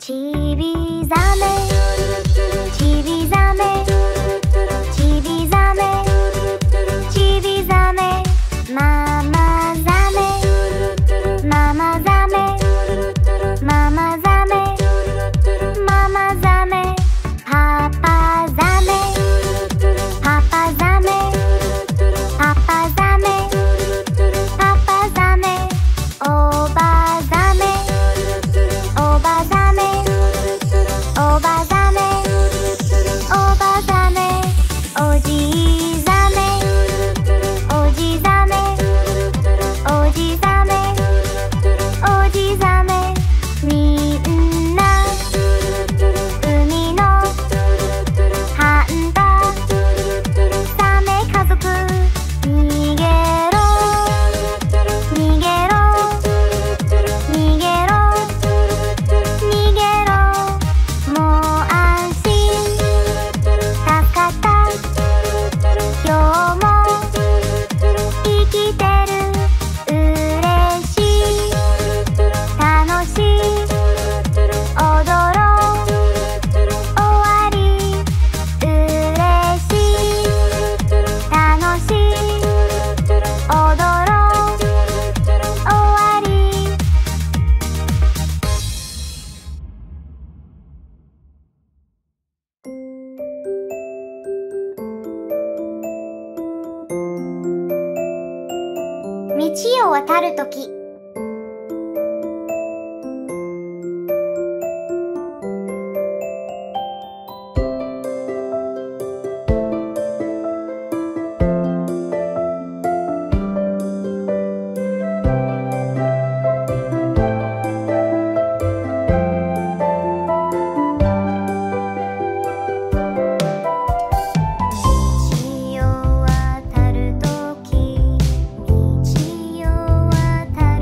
ちびざめちびざめちびざめちびざめママザメママザメママザメママザメパパザメパパザメパパザメパパザメおばザメおばザメおばザメおばザメおじザメおじザメおじザメおじザメみんな海のハンタザメ家族逃げろ逃げろ逃げろ逃げろもう安心助かった今日も生きてる嬉しい楽しい踊ろう終わり嬉しい楽しい踊ろう終わり道を渡るとき道を渡るとき道を渡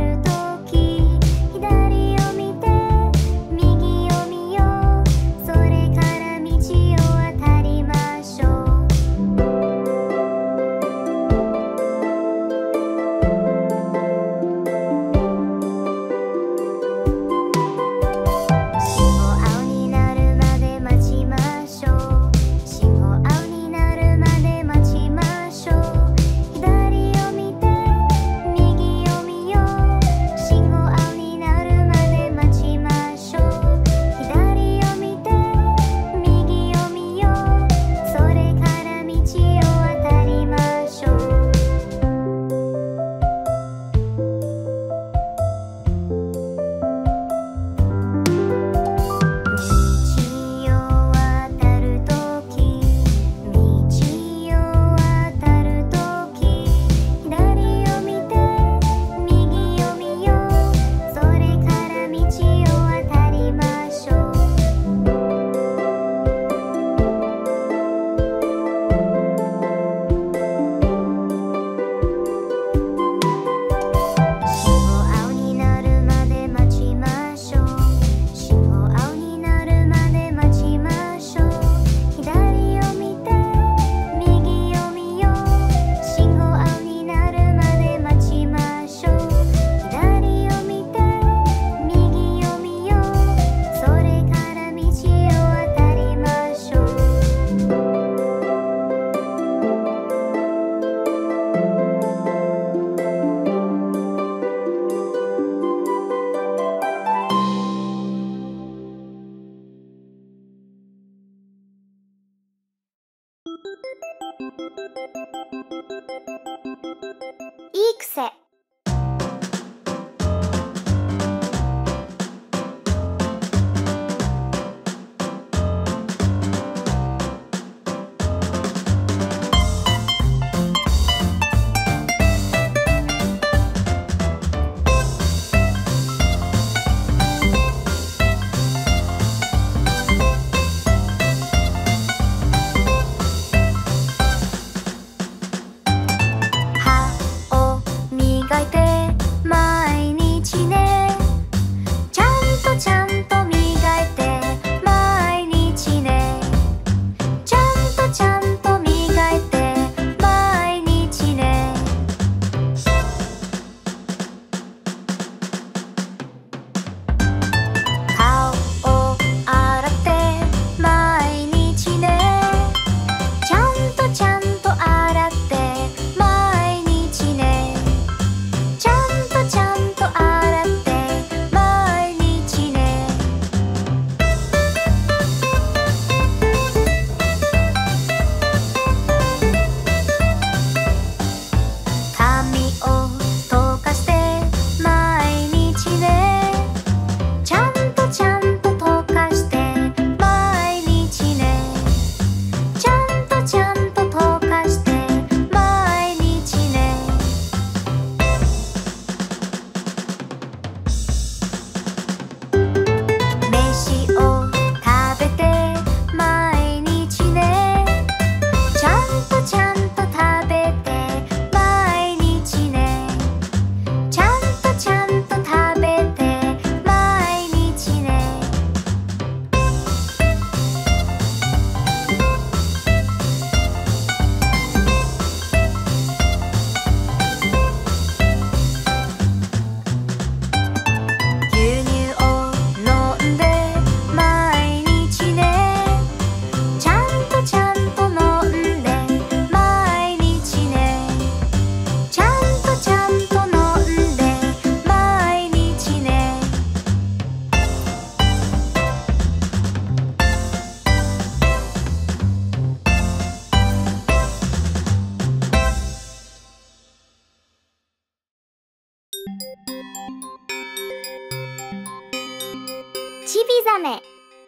ザメ。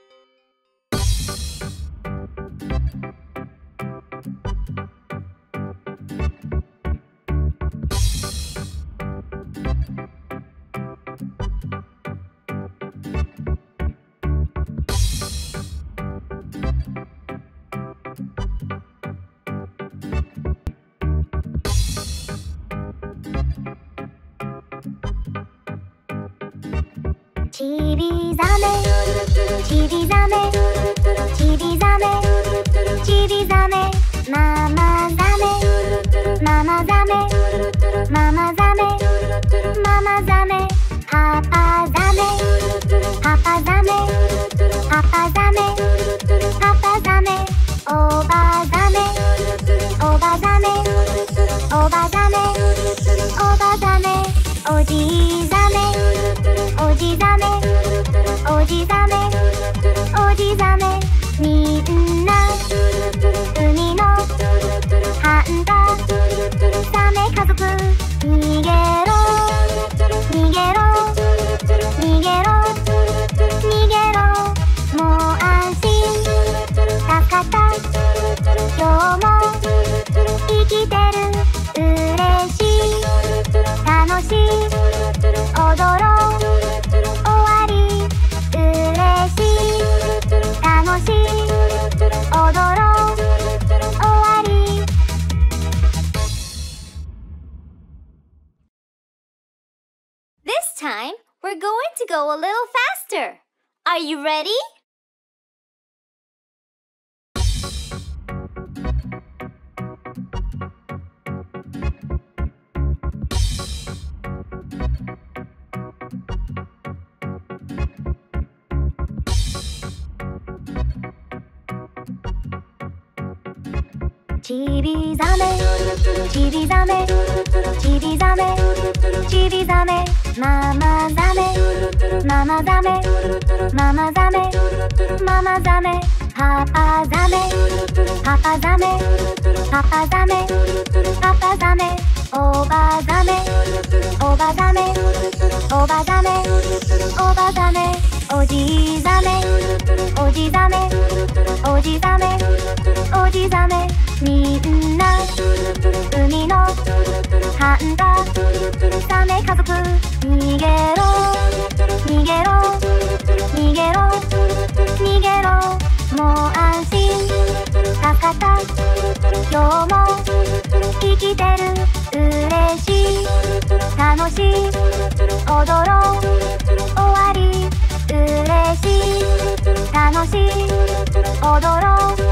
ちびザメ、ちびザメ、ちびザメ、ちびザメ、ママザメ、ママザメ、ママザメ、ママザメ、パパザメ、パパザメ、パパザメ、パパザメ、おばザメ、おばザメ、おばザメ、おばザメ、おじザメ、おじザメ、おじザメ、おじザメ、みんな海のハンターザメ家族、逃げろ逃げろ逃げろ逃げろ、もう安心助かった、今日も生きてる、嬉しい楽しい踊ろう終わり、嬉しい楽しい踊ろう終わり。 This time, we're going to go a little faster. Are you ready? ちびザメ、ちびザメ、ちびザメ、ちびザメ、ママザメ、ママザメ、ママザメ、ママザメ、パパザメ、パパザメ、パパザメ、パパザメ、おばザメ、おばザメ、おばザメ、おばザメ、おじザメ、おじザメ、おじザメ、おじザメ、みんな海のハンターザメ家族、逃げろ逃げろ逃げろ逃げろ、もう安心助かった、今日も生きてる、嬉しい楽しい踊ろう終わり、嬉しい楽しい踊ろう